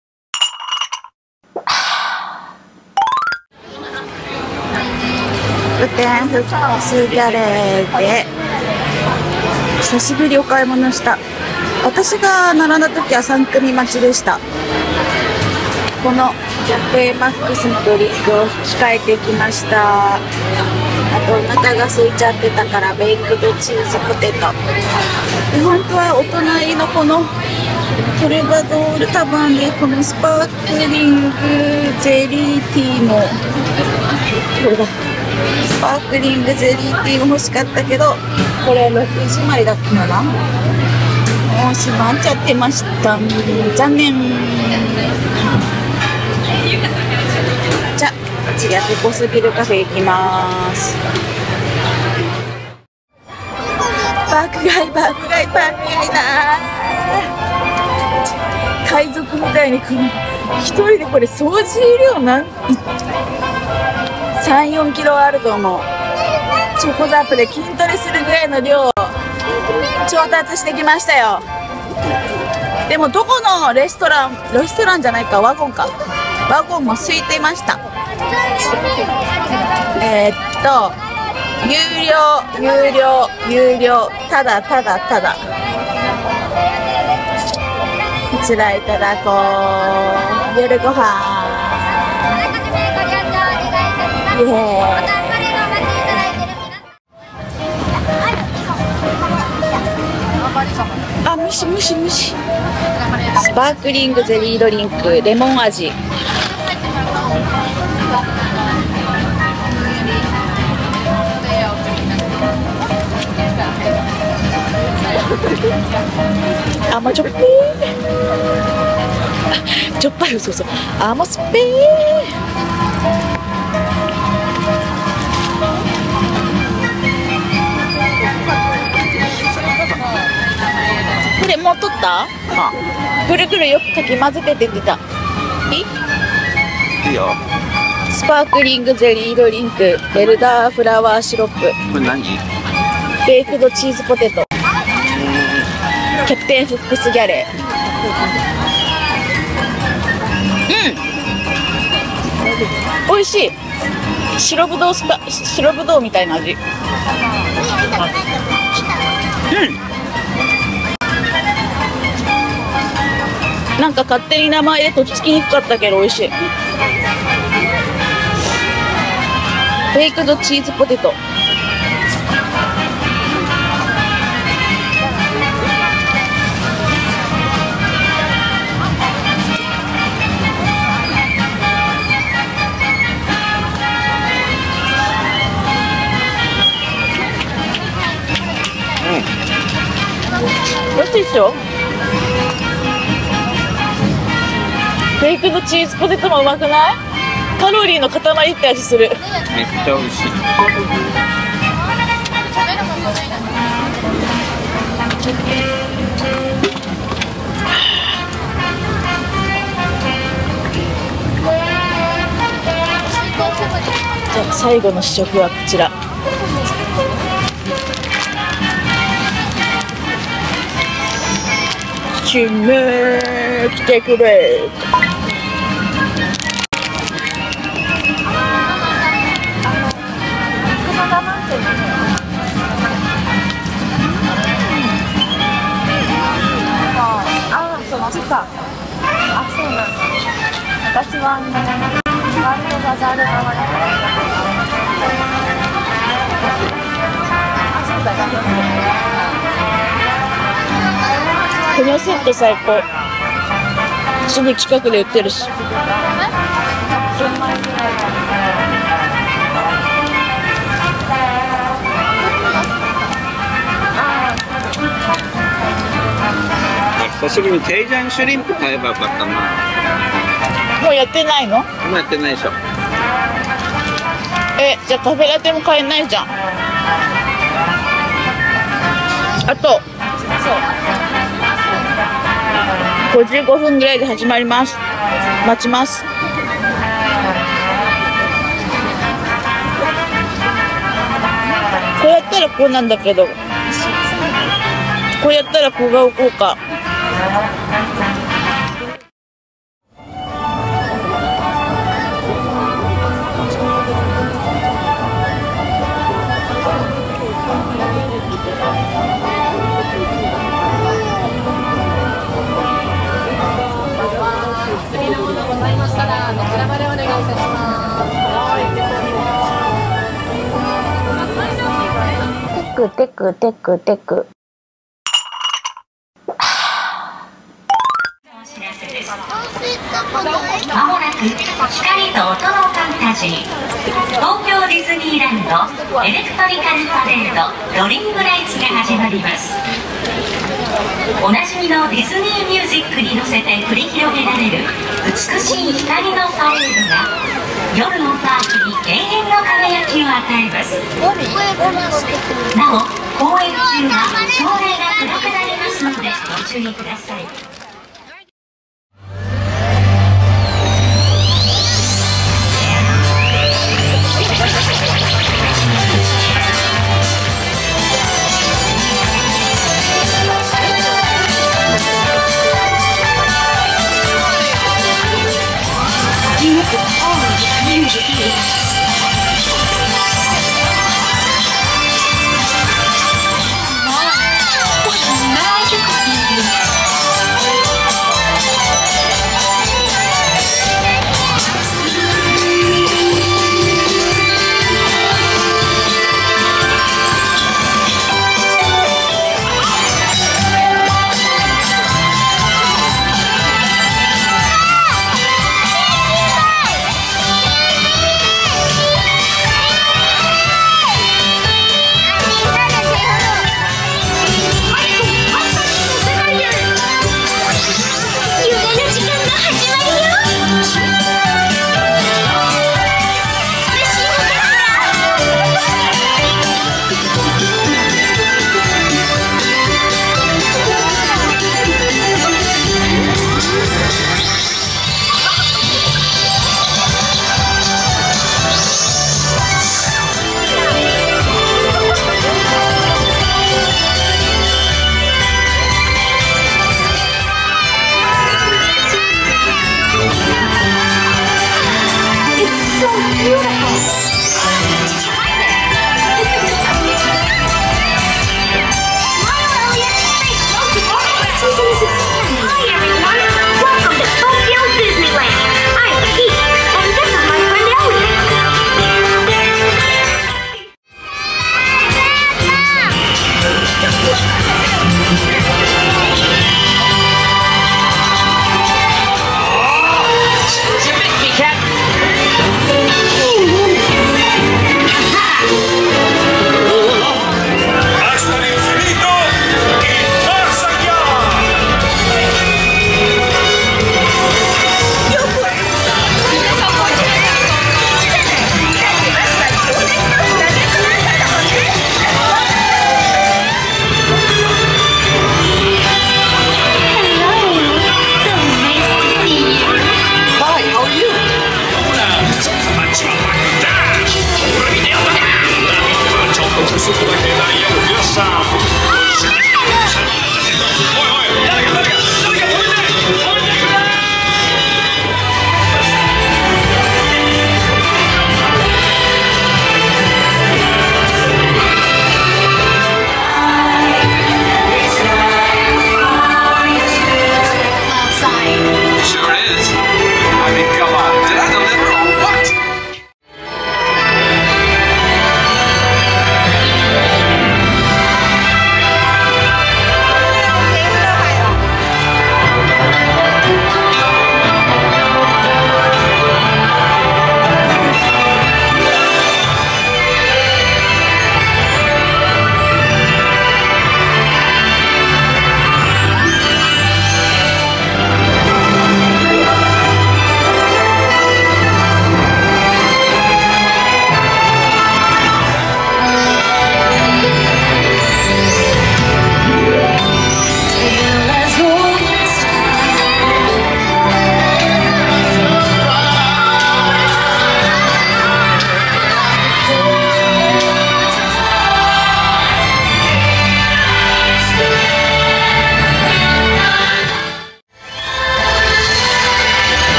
キャプテンフックスギャレーで久しぶりお買い物した。私が並んだ時は3組待ちでした。このキャフェマックスのドリンクを控えてきました。あとお腹が空いちゃってたからベイクドチーズポテトで、本当はお隣のこのトレバドールタバンでこのスパークリングゼリーティーも、これだ、スパークリングゼリーティーも欲しかったけど、これ6時までだったかな、もう閉まっちゃってました。残念。じゃあ次はペコスビルカフェ行きます。爆買い爆買い爆買いだ。海賊みたいに一人でこれ掃除量3、4キロあると思う。チョコザップで筋トレするぐらいの量を調達してきましたよ。でもどこのレストランじゃないか、ワゴンか、ワゴンも空いていました。有料、ただこちらいただこう。夜ご飯イエーイ。あ、ムシムシムシ。スパークリングゼリードリンクレモン味。甘じょっぱい。しょっぱい、そうそう、甘酸っぱい。これもう取った？ぐるぐるよくかき混ぜてって言ってた。いいよ。スパークリングゼリードリンクエルダーフラワーシロップ。 これ何？ ベイクドチーズポテト。キャプテンフックスギャレー。美味しい。白ぶどうみたいな味。なんか勝手に名前でとっつきにくかったけど美味しい。ベイクドチーズポテト。美味しいでしょ。ベイクドチーズポテトもうまくない？カロリーの塊って味する。めっちゃ美味しい。じゃあ最後の試食はこちら。チュメ来てくれ。私はワールドバザール側に。このセット最高。すぐ近くで売ってるし。 久しぶりにケイジャンシュリンプ買えばよかったな。 もうやってないの？ もうやってないでしょ。 じゃあカフェラテも買えないじゃん。 あと55分ぐらいで始まります。待ちます。こうやったらこうなんだけど、こうやったらこうが動こうか。 次のものございましたらこちらまでお願いいたします。 テクテクテクテク。 まもなく光と音のファンタジー、東京ディズニーランドエレクトリカルパレードロリングライツが始まります。おなじみのディズニーミュージックに乗せて繰り広げられる美しい光のパレードが夜のパークに永遠の輝きを与えます。なお公演中は照明が暗くなりますのでご注意ください。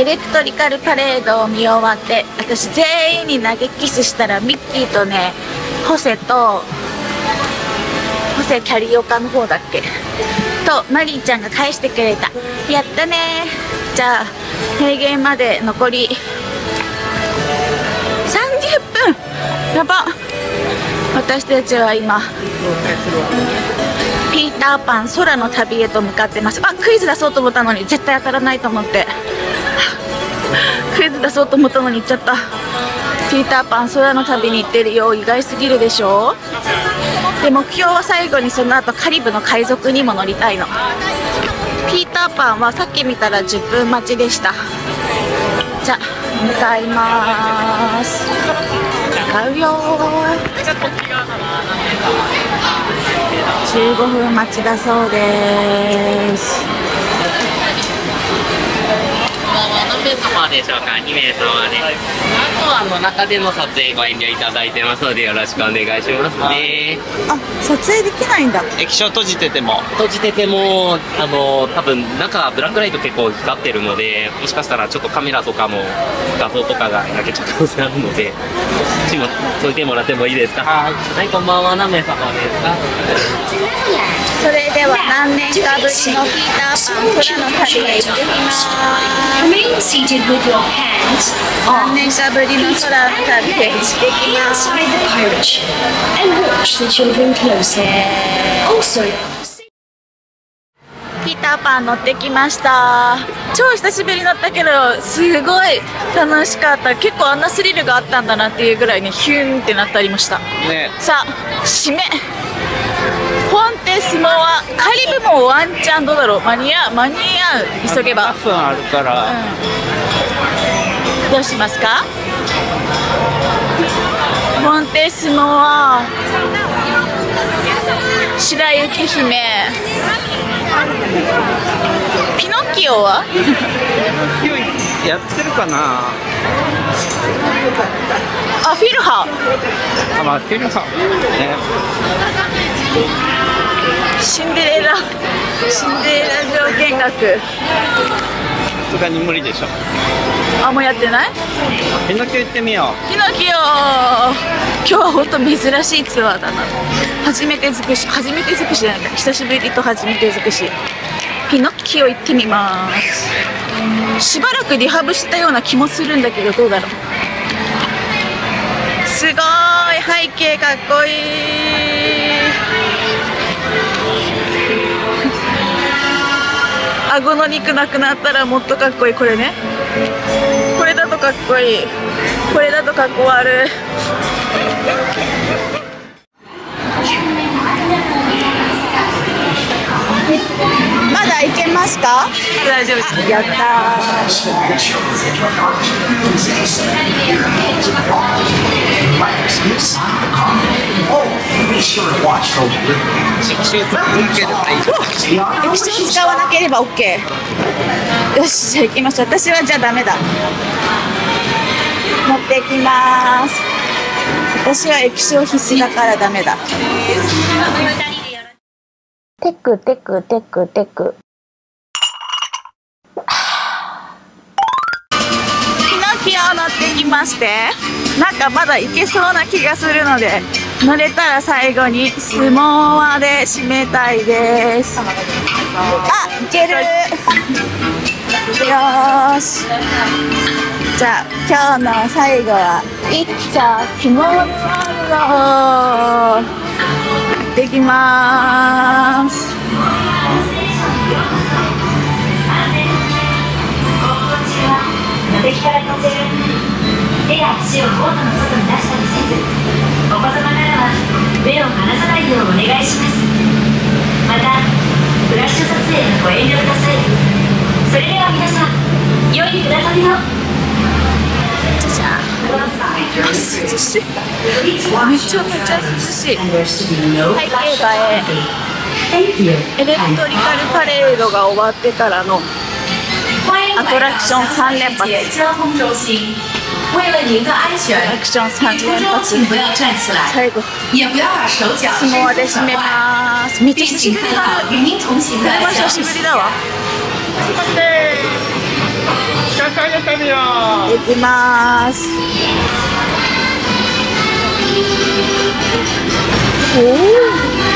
エレクトリカルパレードを見終わって、私全員に投げキスしたら、ミッキーとね、ホセキャリオカの方だっけとマリーちゃんが返してくれた。やったね。じゃあ閉園まで残り30分。やば。私たちは今ピーターパン空の旅へと向かってます。あ、クイズ出そうと思ったのに絶対当たらないと思ってクイズ出そうと思ったのに言っちゃった。ピーターパン空の旅に行ってるよ。意外すぎるでしょ。で、目標は最後にその後カリブの海賊にも乗りたいの。ピーターパンはさっき見たら10分待ちでした。じゃあ向かいます。向かうよ。15分待ちだそうです。 何名様でしょうか。2名様で。あと中での撮影ご遠慮いただいてますのでよろしくお願いしますね。 あ、撮影できないんだ。 液晶閉じてても多分中ブラックライト結構光ってるので、もしかしたらちょっとカメラとかの画像とかが焼けちゃう可能性あるので、こっちも撮いてもらってもいいですか。はい、こんばんは。何名様ですか。 それでは何年かぶりのピーターパン空の旅へ行ってきます。何年かぶりの空の旅へ行ってきます。ピーターパン乗ってきました。超久しぶりに乗ったけどすごい楽しかった。結構あんなスリルがあったんだなっていうぐらいね、ヒューンってなったりました、ね。さあ締め、フォンテスモアカリブもワンチャンどうだろう。間に合う急げば。 7分あるから、 どうしますか。フォンテスモア、白雪姫、ピノキオはやってるかな。 あ、フィルハ。 あ、まあ、フィルハね。 シンデレラ条件学。 さすがに無理でしょ。 あ、もうやってない。 ピノキオ行ってみよう。 ピノキオ、今日は本当珍しいツアーだな。初めて尽くしじゃないか、久しぶりと初めて尽くし。ピノキオ行ってみます。しばらくリハブしたような気もするんだけど、どうだろう。すごい背景かっこいい。顎の肉なくなったらもっとかっこいい。これね、これだとかっこいい。これだとかっこ悪い。まだいけますか。大丈夫です。やった液晶使わなければ OK。 よし、じゃあ行きましょう。私はじゃあダメだ。持ってきます。私は液晶必須だからダメだ。テクテクテクテク。ピノキオ乗ってきまして、なんかまだいけそうな気がするので、乗れたら最後にスモアで締めたいです。あ、いける。よーし。じゃあ今日の最後はイッチャスモアのできまーす。 座席から飛んでる。手や足をコートの外に出したりせず、お子様ならば目を離さないようお願いします。またフラッシュ撮影はご遠慮ください。それでは皆さん、良い船旅を。 じゃあ涼しい。めちゃめちゃ涼しい。背景映え。エレクトリカルパレードが終わってからのアトラクション3連発。アトラクション3連発。最後スモアで締めます。めっちゃ久しぶりだ。これは久しぶりだわ。待って。 行きます。おお。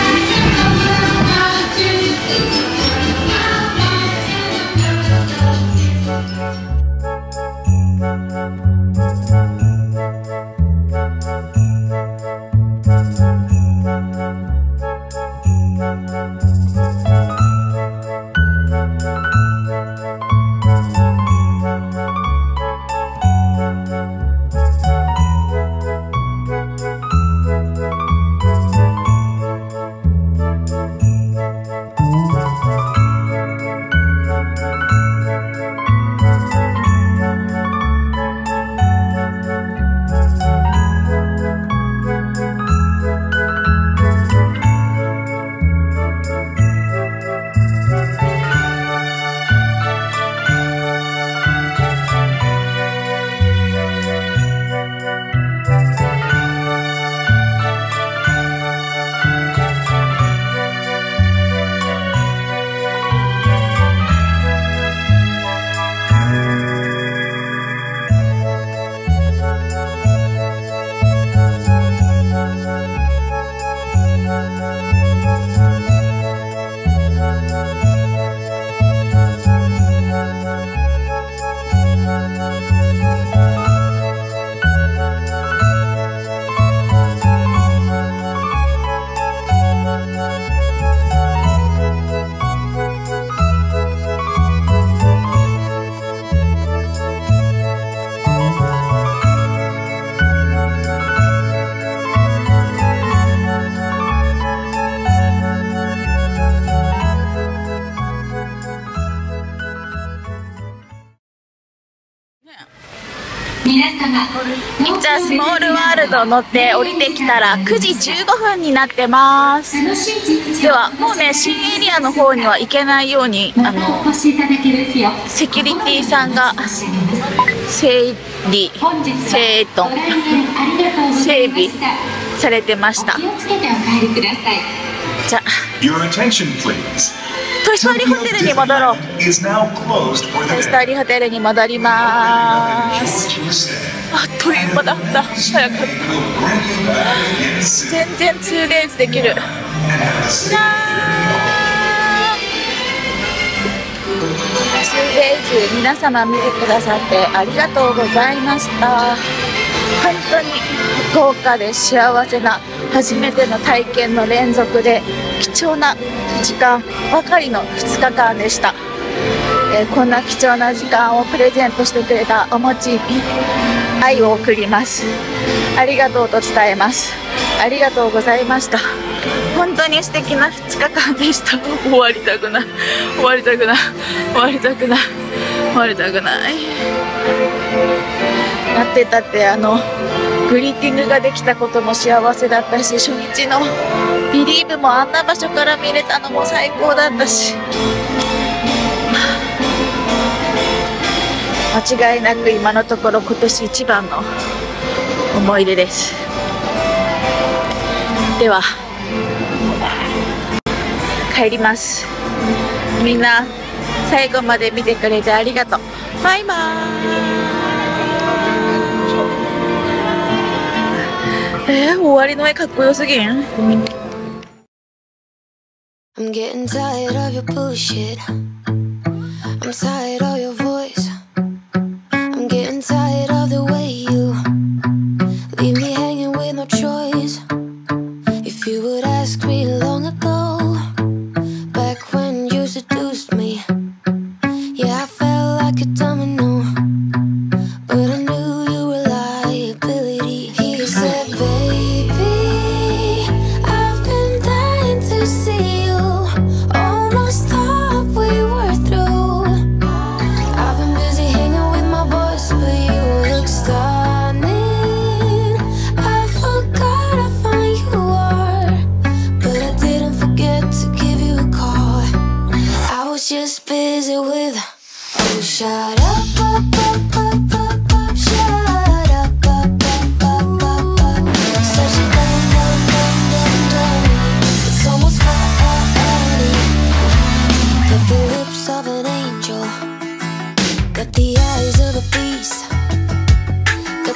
イッツァスモールワールド乗って降りてきたら9時15分になってます。ではもうね、新エリアの方には行けないようにセキュリティさんが整備されてました。じゃあトイストーリーホテルに戻ろう。トイストーリーホテルに戻ります。あっという間だった。早かった。全然 2days できる。2days 皆様見てくださってありがとうございました。本当に豪華で幸せな初めての体験の連続で貴重な時間ばかりの2日間でした。こんな貴重な時間をプレゼントしてくれたおもちに愛を送ります。ありがとうと伝えます。ありがとうございました。本当に素敵な2日間でした。終わりたくない、終わりたくない、終わりたくない、終わりたくない。だってグリーティングができたことも幸せだったし、初日のビリーブもあんな場所から見れたのも最高だったし、間違いなく今のところ今年一番の思い出です。では帰ります。みんな最後まで見てくれてありがとう。バイバーイ。終わりの絵かっこよすぎん。I'm getting tired of your bullshit. I'm tired of your voice. I'm getting tired of the way you leave me hanging with no choice. If you would ask me long ago, back when you seduced me, yeah, I felt like a domino, but I knew you were liability. He said, baby, I've been dying to see you. Almost thought we were through. I've been busy hanging with my boys, but you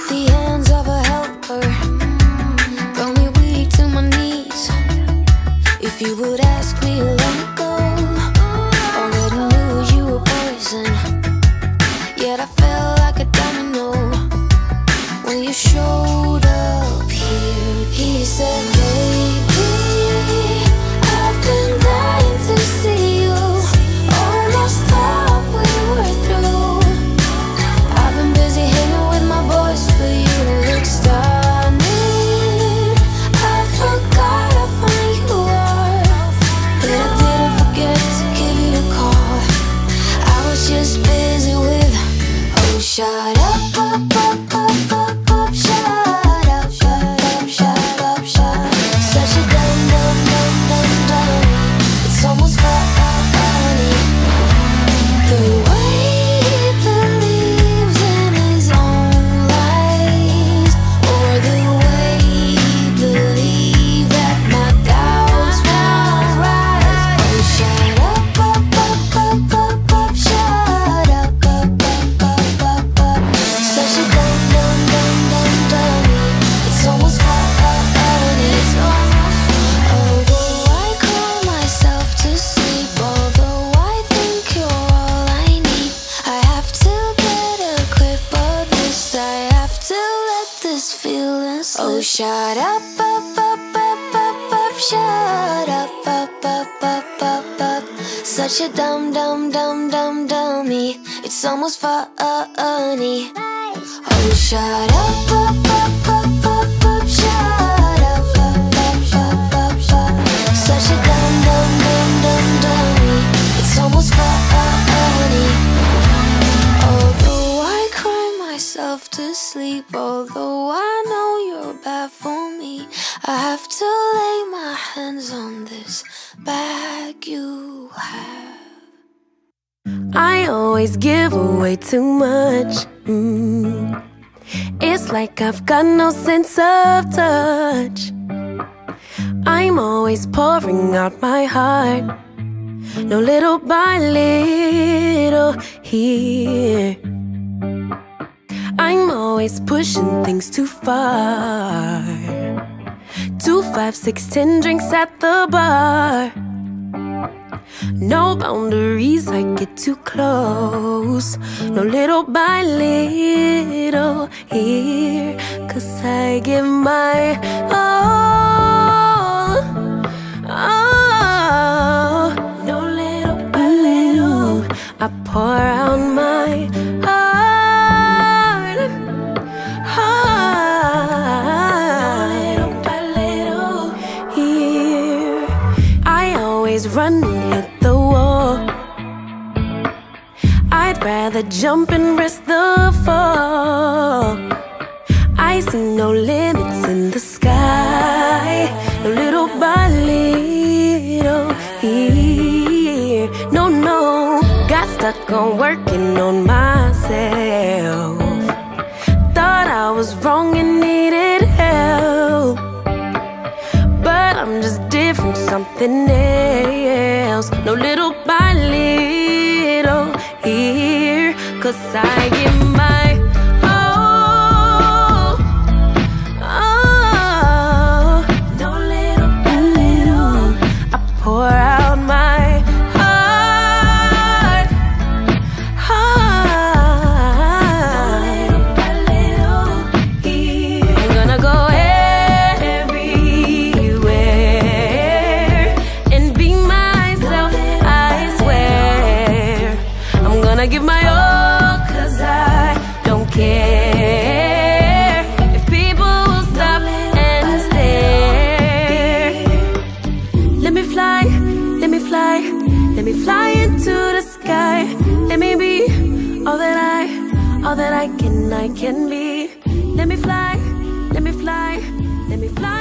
the hands of a helper. Got me weak to my knees. If you would ask me to let me go, already knew you were poison. Yet I felt like a domino when you showed up here. He said, baby, I've been dying to see you. Almost thought we were through. I've been busy hanging with my boys, but you look stunning. I forgot how fine you are, but I didn't forget to give you a call. I was just busy with, oh, shut up, up, up, up, up, up, shut up, shut up, shut up, shut up. Such a dumb, dumb, dumb, dumb, dumb. It's almost funny. The way he believes in his own lies, or the way he believes that my doubts won't rise. Oh, shut up, up, up, up, up, up, shut up, up, up, up, up, up. Such a dumb, dumb, dumb, dumb, dummy. It's almost funny. Although I cry myself to sleep, although I think you're all I need, I have to get a grip of this. I have to let this feeling slip. Oh, shut up, up, up, up, up, up, shut up, up, up, up, up, up. Such a dumb, dumb, dumb, dumb, dummy. It's almost funny. Oh, shut up, up, up, up, up, up, shut up, up, up, up, up, up. Such a dumb, dumb, dumb, dumb, dummy. It's almost funny. Although I cry myself to sleep, although I know you're bad for me, I have to lay my hands on this bag you have. I always give away too much. It's like I've got no sense of touch. I'm always pouring out my heart, no little by little here. I'm always pushing things too far. 2, 5, 6, 10 drinks at the bar. No boundaries, I get too close. No little by little here. 'Cause I give my all. Oh, no little by little. I pour out my heart. Heart. Little by little here. I always run and hit the wall. I'd rather jump and risk the fall. I see no limits in the sky. No little by little here. No, no, got stuck on working on myself. Thought I was wrong and needed help, but I'm just different, something else. No little by little here. 'Cause I give my all. Oh, no little by little. I pour out my heart. Heart. No little by little here. I'm gonna go everywhere and be myself, I swear. I'm gonna give my all, 'cause I don't care if people will stop and stare. Let me fly, let me fly, let me fly into the sky. Let me be all that I can be. Let me fly, let me fly, let me fly.